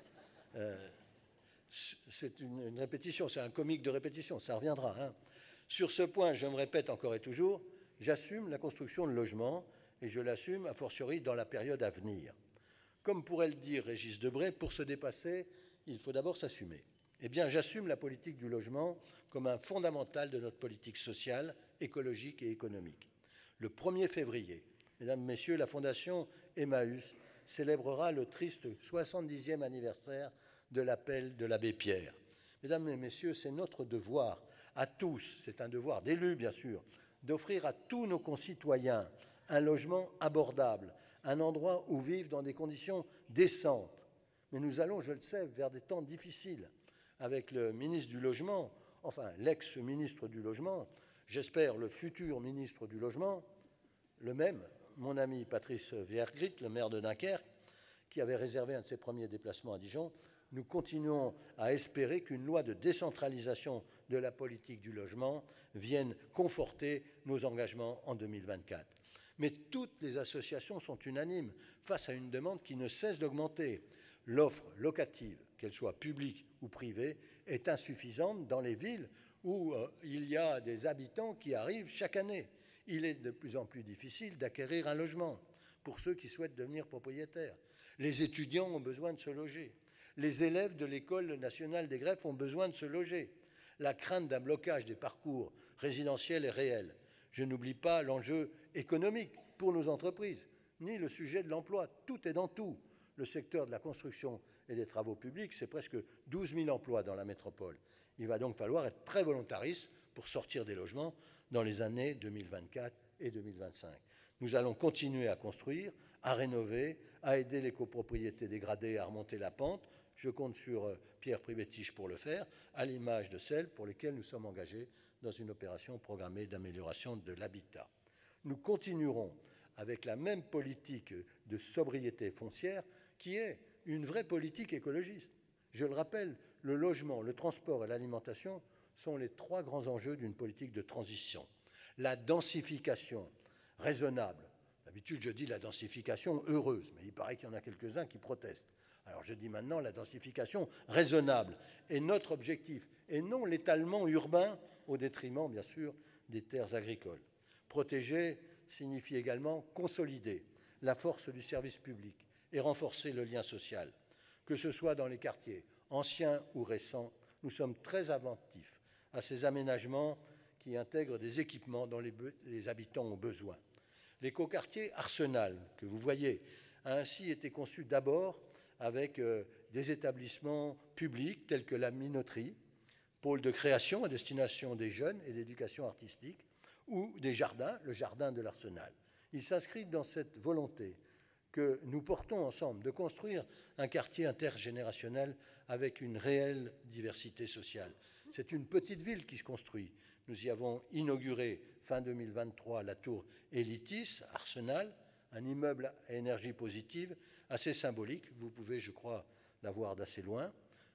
C'est une répétition, c'est un comique de répétition, ça reviendra. Hein. Sur ce point, je me répète encore et toujours, j'assume la construction de logements et je l'assume a fortiori dans la période à venir. Comme pourrait le dire Régis Debray, pour se dépasser, il faut d'abord s'assumer. Eh bien, j'assume la politique du logement comme un fondamental de notre politique sociale, écologique et économique. Le 1er février, mesdames, messieurs, la Fondation Emmaüs célébrera le triste 70e anniversaire de l'appel de l'abbé Pierre. Mesdames et messieurs, c'est notre devoir à tous, c'est un devoir d'élus bien sûr, d'offrir à tous nos concitoyens un logement abordable, un endroit où vivre dans des conditions décentes. Mais nous allons, je le sais, vers des temps difficiles. Avec le ministre du Logement, enfin l'ex-ministre du Logement, j'espère le futur ministre du Logement, le même, mon ami Patrice Vergrit, le maire de Dunkerque, qui avait réservé un de ses premiers déplacements à Dijon, nous continuons à espérer qu'une loi de décentralisation de la politique du logement vienne conforter nos engagements en 2024. Mais toutes les associations sont unanimes face à une demande qui ne cesse d'augmenter. L'offre locative, qu'elle soit publique ou privée, est insuffisante dans les villes où il y a des habitants qui arrivent chaque année. Il est de plus en plus difficile d'acquérir un logement pour ceux qui souhaitent devenir propriétaires. Les étudiants ont besoin de se loger. Les élèves de l'École nationale des greffes ont besoin de se loger. La crainte d'un blocage des parcours résidentiels est réelle. Je n'oublie pas l'enjeu économique pour nos entreprises, ni le sujet de l'emploi. Tout est dans tout. Le secteur de la construction et des travaux publics, c'est presque 12 000 emplois dans la métropole. Il va donc falloir être très volontariste pour sortir des logements dans les années 2024 et 2025. Nous allons continuer à construire, à rénover, à aider les copropriétés dégradées à remonter la pente. Je compte sur Pierre Privetich pour le faire, à l'image de celles pour lesquelles nous sommes engagés dans une opération programmée d'amélioration de l'habitat. Nous continuerons avec la même politique de sobriété foncière qui est une vraie politique écologiste. Je le rappelle, le logement, le transport et l'alimentation sont les 3 grands enjeux d'une politique de transition. La densification raisonnable. D'habitude, je dis la densification heureuse, mais il paraît qu'il y en a quelques-uns qui protestent. Alors je dis maintenant la densification raisonnable est notre objectif, et non l'étalement urbain au détriment, bien sûr, des terres agricoles. Protéger signifie également consolider la force du service public et renforcer le lien social. Que ce soit dans les quartiers anciens ou récents, nous sommes très attentifs à ces aménagements qui intègrent des équipements dont les habitants ont besoin. L'écoquartier Arsenal, que vous voyez, a ainsi été conçu d'abord avec des établissements publics tels que la minoterie, pôle de création à destination des jeunes et d'éducation artistique, ou des jardins, le jardin de l'Arsenal. Il s'inscrit dans cette volonté que nous portons ensemble de construire un quartier intergénérationnel avec une réelle diversité sociale. C'est une petite ville qui se construit. Nous y avons inauguré fin 2023 la tour Elitis, Arsenal, un immeuble à énergie positive assez symbolique. Vous pouvez, je crois, la voir d'assez loin.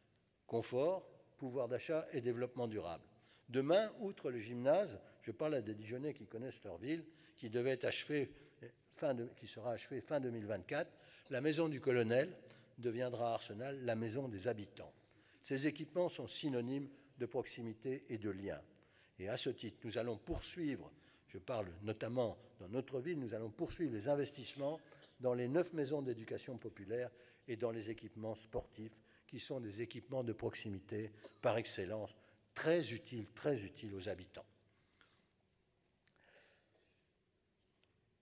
Confort, pouvoir d'achat et développement durable. Demain, outre le gymnase, je parle à des Dijonnais qui connaissent leur ville, qui sera achevée fin 2024, la maison du colonel deviendra à Arsenal la maison des habitants. Ces équipements sont synonymes de proximité et de lien. Et à ce titre, nous allons poursuivre, je parle notamment dans notre ville, nous allons poursuivre les investissements dans les 9 maisons d'éducation populaire et dans les équipements sportifs, qui sont des équipements de proximité par excellence, très utiles aux habitants.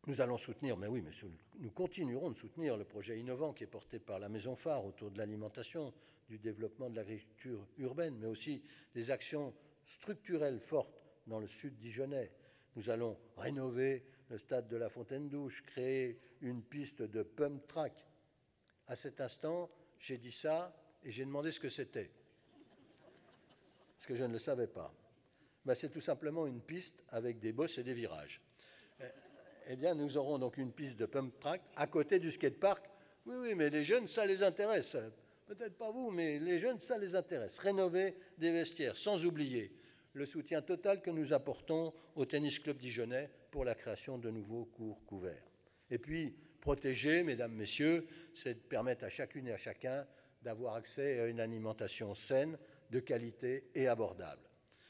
Nous allons soutenir, mais oui, mais nous continuerons de soutenir le projet innovant qui est porté par la Maison Phare autour de l'alimentation, du développement de l'agriculture urbaine, mais aussi des actions structurelles fortes dans le sud dijonnais. Nous allons rénover le stade de la Fontaine-Douche, créer une piste de pump track. À cet instant, j'ai dit ça et j'ai demandé ce que c'était, parce que je ne le savais pas. Ben, c'est tout simplement une piste avec des bosses et des virages. Eh bien, nous aurons donc une piste de pump track à côté du skatepark. Oui, oui, mais les jeunes, ça les intéresse. Peut-être pas vous, mais les jeunes, ça les intéresse. Rénover des vestiaires, sans oublier le soutien total que nous apportons au Tennis Club Dijonnais pour la création de nouveaux cours couverts. Et puis, protéger, mesdames, messieurs, c'est de permettre à chacune et à chacun d'avoir accès à une alimentation saine, de qualité et abordable.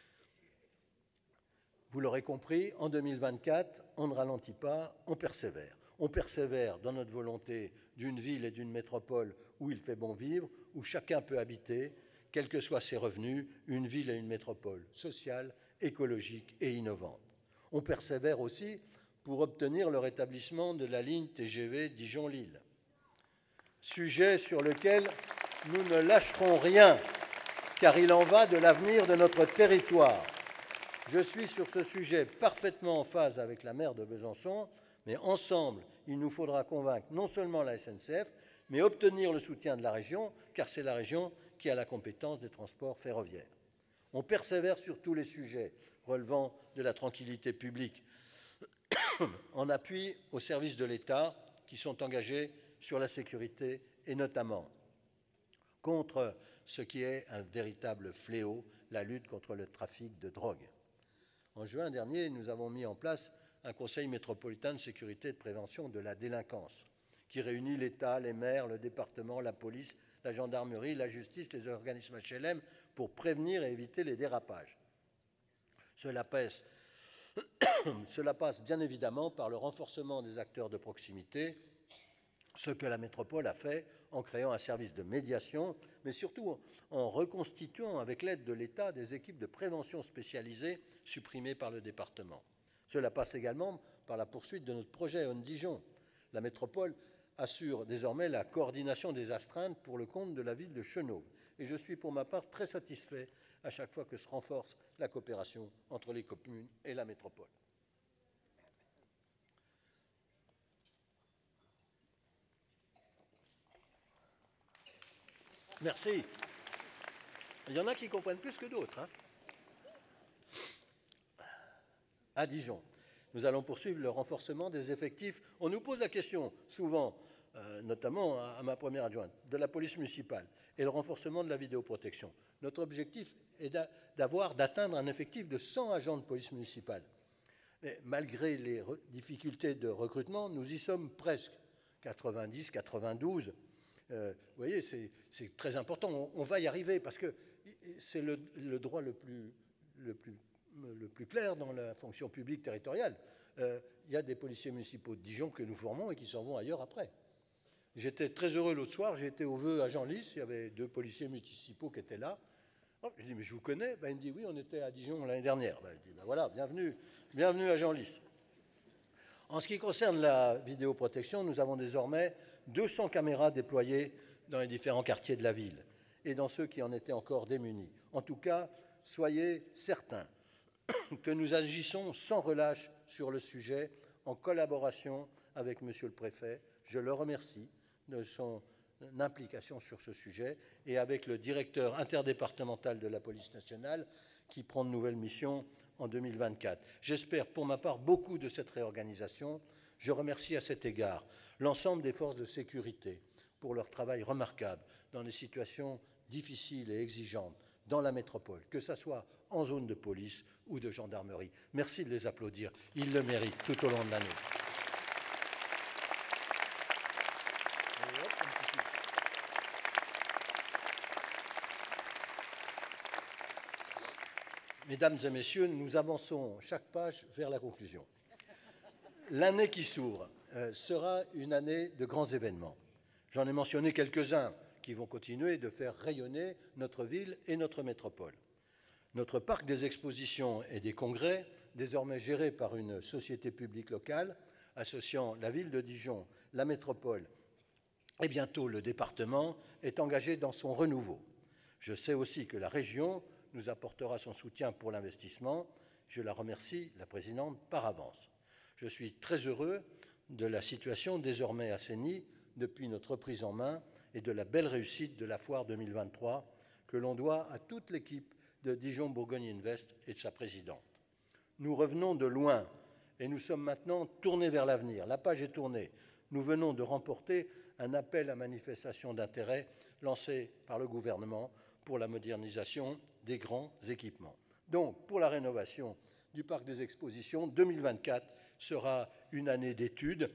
Vous l'aurez compris, en 2024, on ne ralentit pas, on persévère. On persévère dans notre volonté d'une ville et d'une métropole où il fait bon vivre, où chacun peut habiter, quels que soient ses revenus, une ville et une métropole sociale, écologique et innovante. On persévère aussi pour obtenir le rétablissement de la ligne TGV Dijon-Lille. Sujet sur lequel nous ne lâcherons rien, car il en va de l'avenir de notre territoire. Je suis sur ce sujet parfaitement en phase avec la maire de Besançon, mais ensemble, il nous faudra convaincre non seulement la SNCF, mais obtenir le soutien de la région, car c'est la région qui a la compétence des transports ferroviaires. On persévère sur tous les sujets relevant de la tranquillité publique, en appui aux services de l'État qui sont engagés sur la sécurité et notamment contre ce qui est un véritable fléau, la lutte contre le trafic de drogue. En juin dernier, nous avons mis en place un conseil métropolitain de sécurité et de prévention de la délinquance qui réunit l'État, les maires, le département, la police, la gendarmerie, la justice, les organismes HLM pour prévenir et éviter les dérapages. Cela passe bien évidemment par le renforcement des acteurs de proximité, ce que la métropole a fait en créant un service de médiation, mais surtout en reconstituant avec l'aide de l'État des équipes de prévention spécialisées supprimées par le département. Cela passe également par la poursuite de notre projet ON-Dijon. La métropole assure désormais la coordination des astreintes pour le compte de la ville de Chenôve. Et je suis pour ma part très satisfait à chaque fois que se renforce la coopération entre les communes et la métropole. Merci. Il y en a qui comprennent plus que d'autres. Hein. À Dijon, nous allons poursuivre le renforcement des effectifs. On nous pose la question souvent, notamment à ma première adjointe, de la police municipale et le renforcement de la vidéoprotection. Notre objectif est d'atteindre un effectif de 100 agents de police municipale. Mais malgré les difficultés de recrutement, nous y sommes presque. 90, 92. Vous voyez, c'est très important. On va y arriver parce que c'est le droit le plus clair dans la fonction publique territoriale. Il y a des policiers municipaux de Dijon que nous formons et qui s'en vont ailleurs après. J'étais très heureux l'autre soir, j'ai été au vœu à Genlis, il y avait 2 policiers municipaux qui étaient là. Oh, je dis, mais je vous connais. Ben, il me dit, oui, on était à Dijon l'année dernière. Ben, je dis, ben voilà, bienvenue à Genlis. En ce qui concerne la vidéoprotection, nous avons désormais 200 caméras déployées dans les différents quartiers de la ville et dans ceux qui en étaient encore démunis. En tout cas, soyez certains que nous agissons sans relâche sur le sujet en collaboration avec Monsieur le Préfet. Je le remercie de son implication sur ce sujet et avec le directeur interdépartemental de la police nationale qui prend de nouvelles missions en 2024. J'espère pour ma part beaucoup de cette réorganisation. Je remercie à cet égard l'ensemble des forces de sécurité pour leur travail remarquable dans des situations difficiles et exigeantes dans la métropole, que ce soit en zone de police ou de gendarmerie. Merci de les applaudir, ils le méritent tout au long de l'année. Mesdames et messieurs, nous avançons chaque page vers la conclusion. L'année qui s'ouvre sera une année de grands événements. J'en ai mentionné quelques-uns qui vont continuer de faire rayonner notre ville et notre métropole. Notre parc des expositions et des congrès, désormais géré par une société publique locale, associant la ville de Dijon, la métropole et bientôt le département, est engagé dans son renouveau. Je sais aussi que la région nous apportera son soutien pour l'investissement. Je la remercie, la présidente, par avance. Je suis très heureux de la situation désormais assainie depuis notre reprise en main et de la belle réussite de la foire 2023 que l'on doit à toute l'équipe de Dijon Bourgogne Invest et de sa présidente. Nous revenons de loin et nous sommes maintenant tournés vers l'avenir. La page est tournée. Nous venons de remporter un appel à manifestation d'intérêt lancé par le gouvernement pour la modernisation des grands équipements. Donc, pour la rénovation du parc des expositions, 2024 sera une année d'études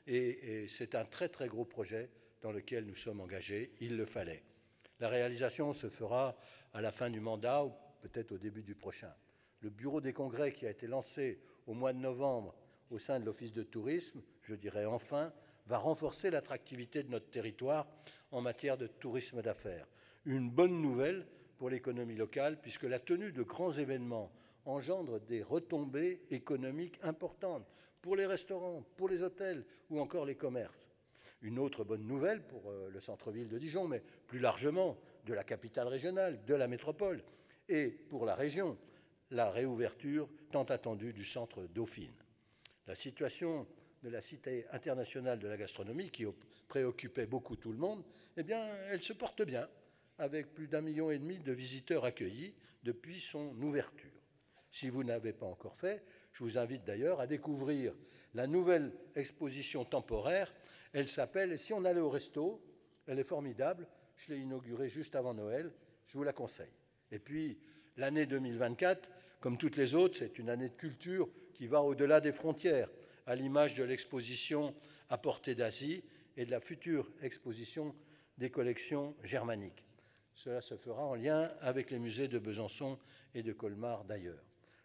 et c'est un très très gros projet dans lequel nous sommes engagés. Il le fallait. La réalisation se fera à la fin du mandat ou peut-être au début du prochain. Le bureau des congrès qui a été lancé au mois de novembre au sein de l'Office de tourisme, je dirais enfin, va renforcer l'attractivité de notre territoire en matière de tourisme d'affaires. Une bonne nouvelle pour l'économie locale puisque la tenue de grands événements engendre des retombées économiques importantes pour les restaurants, pour les hôtels ou encore les commerces. Une autre bonne nouvelle pour le centre-ville de Dijon, mais plus largement de la capitale régionale, de la métropole, et pour la région, la réouverture tant attendue du centre Dauphine. La situation de la Cité internationale de la gastronomie, qui préoccupait beaucoup tout le monde, eh bien, elle se porte bien, avec plus d'1,5 million de visiteurs accueillis depuis son ouverture. Si vous n'avez pas encore fait, je vous invite d'ailleurs à découvrir la nouvelle exposition temporaire. Elle s'appelle « Et si on allait au resto ?» Elle est formidable. Je l'ai inaugurée juste avant Noël. Je vous la conseille. Et puis, l'année 2024, comme toutes les autres, c'est une année de culture qui va au-delà des frontières, à l'image de l'exposition à portée d'Asie et de la future exposition des collections germaniques. Cela se fera en lien avec les musées de Besançon et de Colmar d'ailleurs.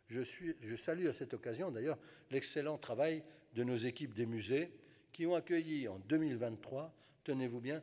Je salue à cette occasion d'ailleurs l'excellent travail de nos équipes des musées qui ont accueilli en 2023, tenez-vous bien,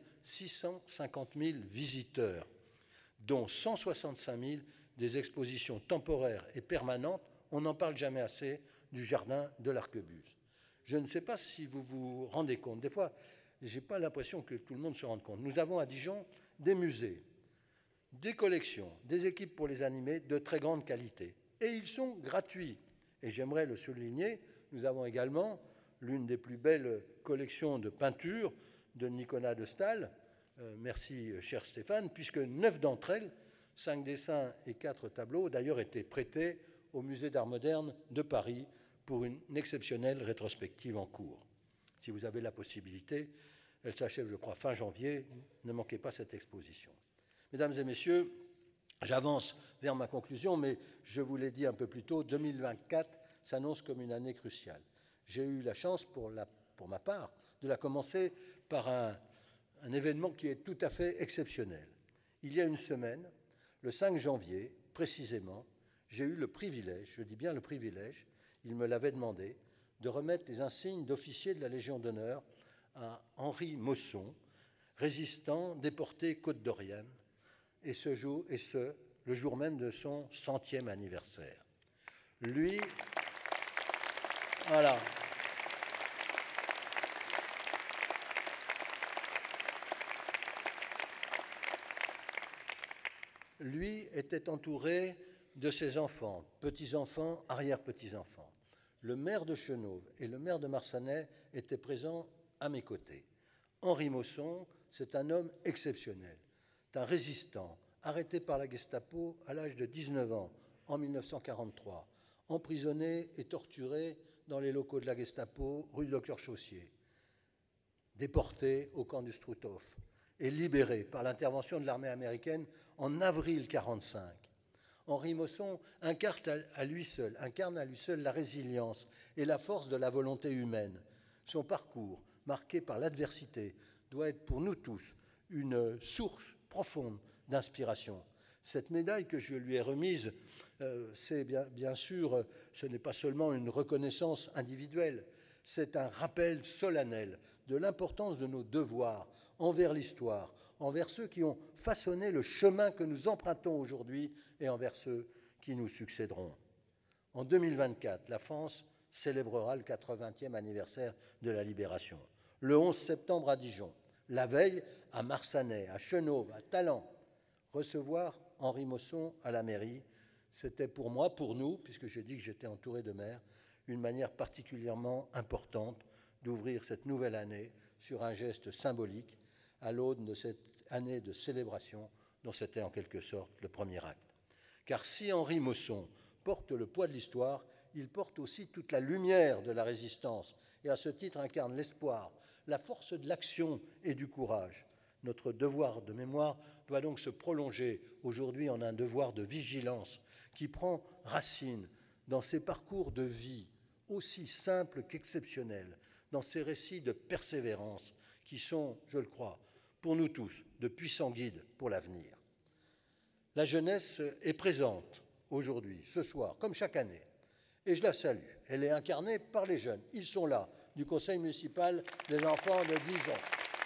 650 000 visiteurs, dont 165 000 des expositions temporaires et permanentes, on n'en parle jamais assez, du jardin de l'Arquebuse. Je ne sais pas si vous vous rendez compte, des fois, je n'ai pas l'impression que tout le monde se rende compte. Nous avons à Dijon des musées, des collections, des équipes pour les animer de très grande qualité. Et ils sont gratuits. Et j'aimerais le souligner, nous avons également l'une des plus belles collections de peintures de Nicolas de Staël. Merci, cher Stéphane, puisque 9 d'entre elles, 5 dessins et 4 tableaux, d'ailleurs étaient prêtés au Musée d'Art moderne de Paris pour une exceptionnelle rétrospective en cours. Si vous avez la possibilité, elle s'achève, je crois, fin janvier. Ne manquez pas cette exposition. Mesdames et messieurs, j'avance vers ma conclusion, mais je vous l'ai dit un peu plus tôt, 2024 s'annonce comme une année cruciale. J'ai eu la chance, pour ma part, de la commencer par un événement qui est tout à fait exceptionnel. Il y a une semaine, le 5 janvier, précisément, j'ai eu le privilège, je dis bien le privilège, il me l'avait demandé, de remettre les insignes d'officier de la Légion d'honneur à Henri Mosson, résistant déporté côte-d'Oriane, et le jour même de son 100e anniversaire. Lui, voilà. Lui était entouré de ses enfants, petits-enfants, arrière-petits-enfants. Le maire de Chenôve et le maire de Marsanais étaient présents à mes côtés. Henri Mosson, c'est un homme exceptionnel. C'est un résistant, arrêté par la Gestapo à l'âge de 19 ans, en 1943, emprisonné et torturé dans les locaux de la Gestapo, rue Docteur-Chaussier, déporté au camp du Struthof et libéré par l'intervention de l'armée américaine en avril 1945. Henri Mosson incarne à lui seul la résilience et la force de la volonté humaine. Son parcours, marqué par l'adversité, doit être pour nous tous une source profonde d'inspiration. Cette médaille que je lui ai remise, c'est bien sûr, ce n'est pas seulement une reconnaissance individuelle, c'est un rappel solennel de l'importance de nos devoirs envers l'histoire, envers ceux qui ont façonné le chemin que nous empruntons aujourd'hui et envers ceux qui nous succéderont. En 2024, la France célébrera le 80e anniversaire de la Libération. Le 11 septembre à Dijon, la veille à Marsanais, à Chenôve, à Talent, recevoir Henri Mosson à la mairie, c'était pour moi, pour nous, puisque j'ai dit que j'étais entouré de maires, une manière particulièrement importante d'ouvrir cette nouvelle année sur un geste symbolique à l'aune de cette année de célébration dont c'était en quelque sorte le premier acte. Car si Henri Mosson porte le poids de l'histoire, il porte aussi toute la lumière de la résistance et à ce titre incarne l'espoir, la force de l'action et du courage. Notre devoir de mémoire doit donc se prolonger aujourd'hui en un devoir de vigilance qui prend racine dans ces parcours de vie aussi simples qu'exceptionnels, dans ces récits de persévérance qui sont, je le crois, pour nous tous, de puissants guides pour l'avenir. La jeunesse est présente aujourd'hui, ce soir, comme chaque année, et je la salue. Elle est incarnée par les jeunes. Ils sont là, du conseil municipal des enfants de Dijon.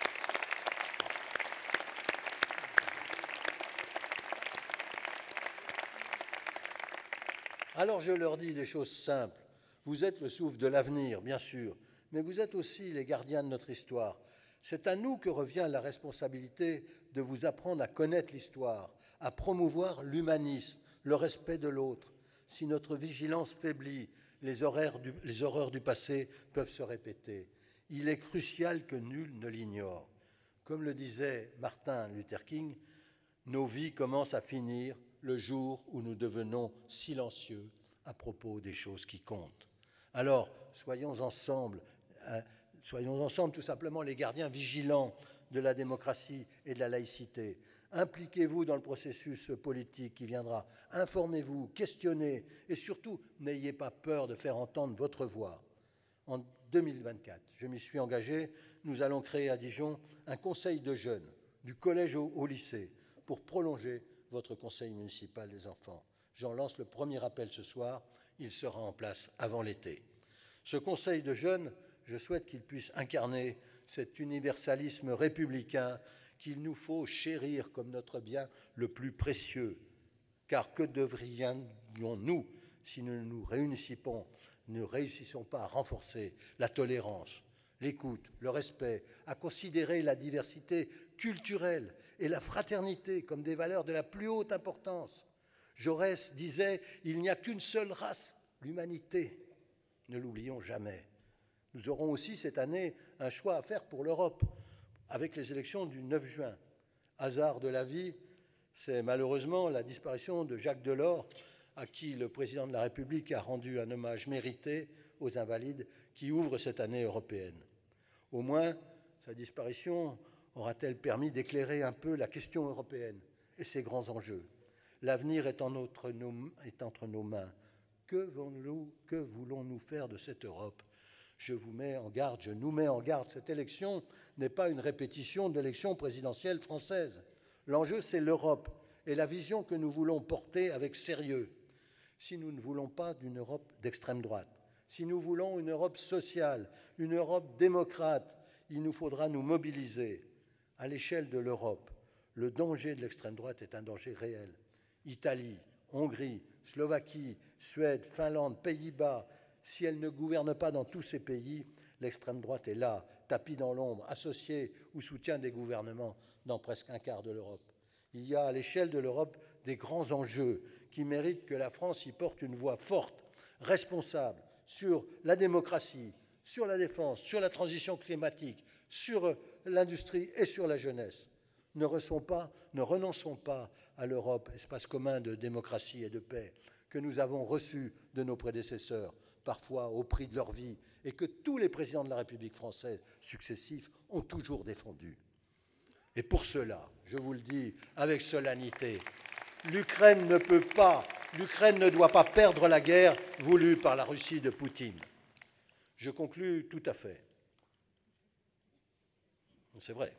Alors je leur dis des choses simples. Vous êtes le souffle de l'avenir, bien sûr, mais vous êtes aussi les gardiens de notre histoire. C'est à nous que revient la responsabilité de vous apprendre à connaître l'histoire, à promouvoir l'humanisme, le respect de l'autre. Si notre vigilance faiblit, les horreurs du passé peuvent se répéter. Il est crucial que nul ne l'ignore. Comme le disait Martin Luther King, nos vies commencent à finir le jour où nous devenons silencieux à propos des choses qui comptent. Alors, soyons ensemble tout simplement les gardiens vigilants de la démocratie et de la laïcité. Impliquez-vous dans le processus politique qui viendra. Informez-vous, questionnez et surtout, n'ayez pas peur de faire entendre votre voix. En 2024, je m'y suis engagé, nous allons créer à Dijon un conseil de jeunes, du collège au lycée, pour prolonger votre conseil municipal des enfants. J'en lance le premier appel ce soir, il sera en place avant l'été. Ce conseil de jeunes, je souhaite qu'il puisse incarner cet universalisme républicain qu'il nous faut chérir comme notre bien le plus précieux. Car que devrions-nous si nous ne réussissons pas à renforcer la tolérance, l'écoute, le respect, à considérer la diversité culturelle et la fraternité comme des valeurs de la plus haute importance. Jaurès disait « Il n'y a qu'une seule race, l'humanité ». Ne l'oublions jamais. Nous aurons aussi cette année un choix à faire pour l'Europe, avec les élections du 9 juin. Hasard de la vie, c'est malheureusement la disparition de Jacques Delors, à qui le président de la République a rendu un hommage mérité aux Invalides, qui ouvre cette année européenne. Au moins, sa disparition aura-t-elle permis d'éclairer un peu la question européenne et ses grands enjeux. L'avenir est entre nos mains. Que voulons-nous faire de cette Europe ? Je nous mets en garde, cette élection n'est pas une répétition de l'élection présidentielle française. L'enjeu, c'est l'Europe et la vision que nous voulons porter avec sérieux. Si nous ne voulons pas d'une Europe d'extrême droite, si nous voulons une Europe sociale, une Europe démocrate, il nous faudra nous mobiliser. À l'échelle de l'Europe, le danger de l'extrême droite est un danger réel. Italie, Hongrie, Slovaquie, Suède, Finlande, Pays-Bas, si elle ne gouverne pas dans tous ces pays, l'extrême droite est là, tapis dans l'ombre, associée ou soutient des gouvernements dans presque un quart de l'Europe. Il y a à l'échelle de l'Europe des grands enjeux qui méritent que la France y porte une voix forte, responsable, sur la démocratie, sur la défense, sur la transition climatique, sur l'industrie et sur la jeunesse. Ne renonçons pas à l'Europe, espace commun de démocratie et de paix, que nous avons reçu de nos prédécesseurs, parfois au prix de leur vie, et que tous les présidents de la République française successifs ont toujours défendu. Et pour cela, je vous le dis avec solennité, l'Ukraine ne doit pas perdre la guerre voulue par la Russie de Poutine. Je conclus tout à fait. C'est vrai.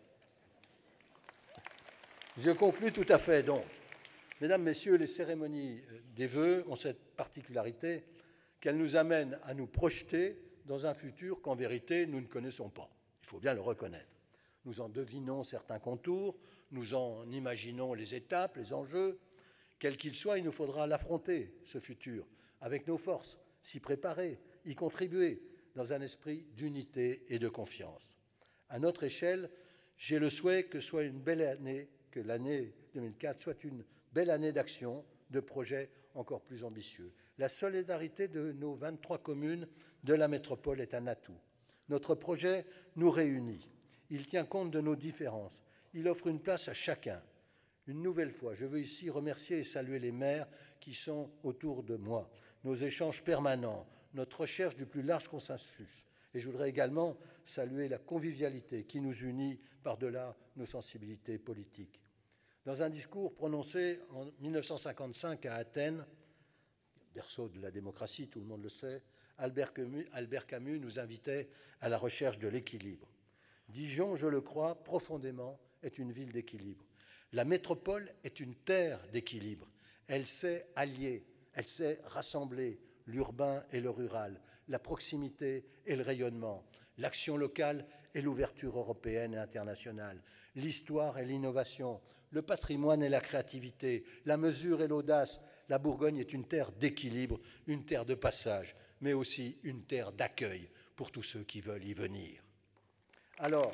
Je conclus tout à fait, donc. Mesdames, Messieurs, les cérémonies des vœux ont cette particularité qu'elles nous amènent à nous projeter dans un futur qu'en vérité nous ne connaissons pas. Il faut bien le reconnaître. Nous en devinons certains contours, nous en imaginons les étapes, les enjeux. Quel qu'il soit, il nous faudra l'affronter, ce futur, avec nos forces, s'y préparer y contribuer dans un esprit d'unité et de confiance. À notre échelle, j'ai le souhait que soit une belle année, que l'année 2004 soit une belle année d'action, de projets encore plus ambitieux. La solidarité de nos 23 communes de la métropole est un atout. Notre projet nous réunit. Il tient compte de nos différences. Il offre une place à chacun. Une nouvelle fois, je veux ici remercier et saluer les maires qui sont autour de moi, nos échanges permanents, notre recherche du plus large consensus. Et je voudrais également saluer la convivialité qui nous unit par-delà nos sensibilités politiques. Dans un discours prononcé en 1955 à Athènes, berceau de la démocratie, tout le monde le sait, Albert Camus nous invitait à la recherche de l'équilibre. Dijon, je le crois profondément, est une ville d'équilibre. La métropole est une terre d'équilibre. Elle sait allier, elle sait rassembler l'urbain et le rural, la proximité et le rayonnement, l'action locale et l'ouverture européenne et internationale, l'histoire et l'innovation, le patrimoine et la créativité, la mesure et l'audace. La Bourgogne est une terre d'équilibre, une terre de passage, mais aussi une terre d'accueil pour tous ceux qui veulent y venir. Alors,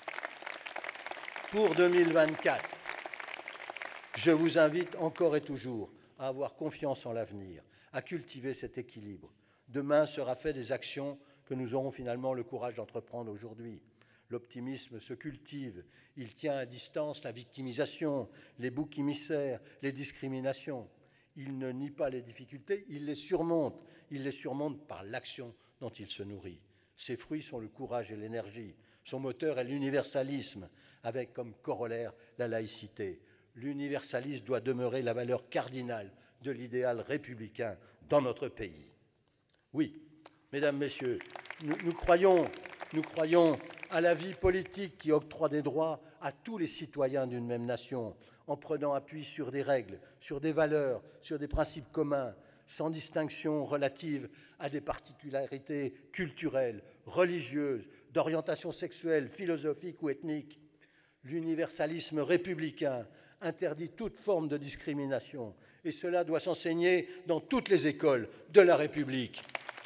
pour 2024, je vous invite encore et toujours à avoir confiance en l'avenir, à cultiver cet équilibre. Demain sera fait des actions que nous aurons finalement le courage d'entreprendre aujourd'hui. L'optimisme se cultive, il tient à distance la victimisation, les boucs émissaires, les discriminations. Il ne nie pas les difficultés, il les surmonte par l'action dont il se nourrit. Ses fruits sont le courage et l'énergie. Son moteur est l'universalisme, avec comme corollaire la laïcité. L'universalisme doit demeurer la valeur cardinale de l'idéal républicain dans notre pays. Oui, mesdames, messieurs, nous croyons à la vie politique qui octroie des droits à tous les citoyens d'une même nation, en prenant appui sur des règles, sur des valeurs, sur des principes communs, sans distinction relative à des particularités culturelles, religieuses, d'orientation sexuelle, philosophique ou ethnique. L'universalisme républicain interdit toute forme de discrimination, et cela doit s'enseigner dans toutes les écoles de la République.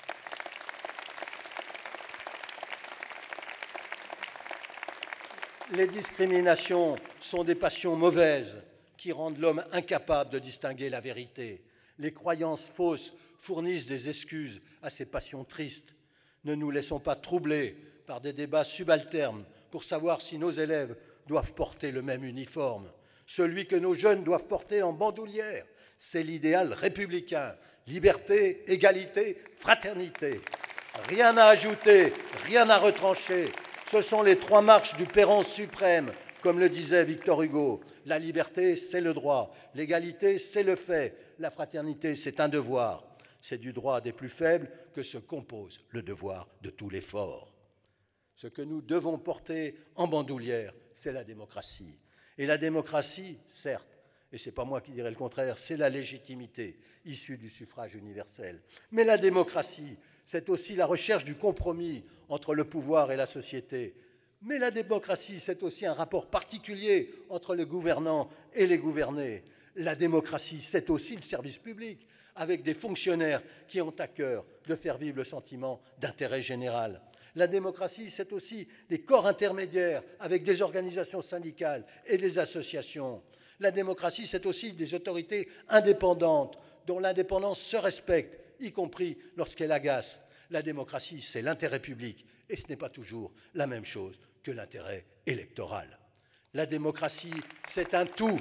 Les discriminations sont des passions mauvaises qui rendent l'homme incapable de distinguer la vérité. Les croyances fausses fournissent des excuses à ces passions tristes. Ne nous laissons pas troubler par des débats subalternes pour savoir si nos élèves doivent porter le même uniforme. Celui que nos jeunes doivent porter en bandoulière, c'est l'idéal républicain. Liberté, égalité, fraternité. Rien à ajouter, rien à retrancher. Ce sont les trois marches du perron suprême, comme le disait Victor Hugo. La liberté, c'est le droit. L'égalité, c'est le fait. La fraternité, c'est un devoir. C'est du droit des plus faibles que se compose le devoir de tous les forts. Ce que nous devons porter en bandoulière, c'est la démocratie. Et la démocratie, certes, et ce n'est pas moi qui dirais le contraire, c'est la légitimité issue du suffrage universel. Mais la démocratie, c'est aussi la recherche du compromis entre le pouvoir et la société. Mais la démocratie, c'est aussi un rapport particulier entre les gouvernants et les gouvernés. La démocratie, c'est aussi le service public, avec des fonctionnaires qui ont à cœur de faire vivre le sentiment d'intérêt général. La démocratie, c'est aussi des corps intermédiaires avec des organisations syndicales et des associations. La démocratie, c'est aussi des autorités indépendantes dont l'indépendance se respecte, y compris lorsqu'elle agace. La démocratie, c'est l'intérêt public, et ce n'est pas toujours la même chose que l'intérêt électoral. La démocratie, c'est un tout.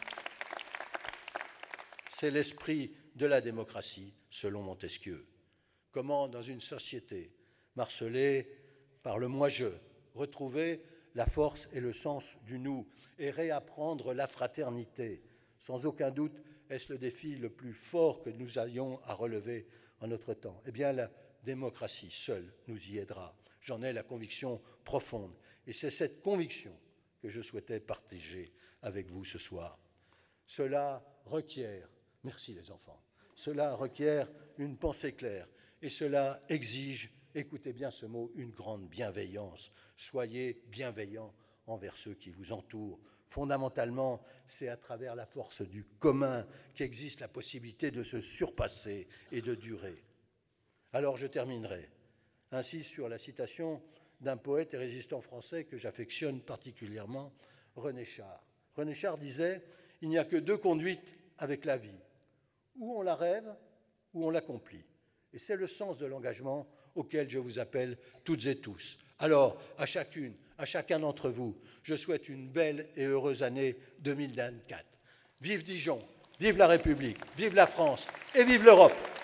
C'est l'esprit de la démocratie, selon Montesquieu. Comment, dans une société marcelée par le moi-je, retrouver la force et le sens du nous et réapprendre la fraternité? Sans aucun doute, est-ce le défi le plus fort que nous ayons à relever en notre temps? Eh bien, la démocratie seule nous y aidera. J'en ai la conviction profonde. Et c'est cette conviction que je souhaitais partager avec vous ce soir. Cela requiert, merci les enfants, cela requiert une pensée claire et cela exige, écoutez bien ce mot, une grande bienveillance. Soyez bienveillants envers ceux qui vous entourent. Fondamentalement, c'est à travers la force du commun qu'existe la possibilité de se surpasser et de durer. Alors je terminerai ainsi sur la citation d'un poète et résistant français que j'affectionne particulièrement, René Char. René Char disait « Il n'y a que deux conduites avec la vie, ou on la rêve, ou on l'accomplit. » Et c'est le sens de l'engagement auquel je vous appelle toutes et tous. Alors, à chacune, à chacun d'entre vous, je souhaite une belle et heureuse année 2024. Vive Dijon, vive la République, vive la France et vive l'Europe!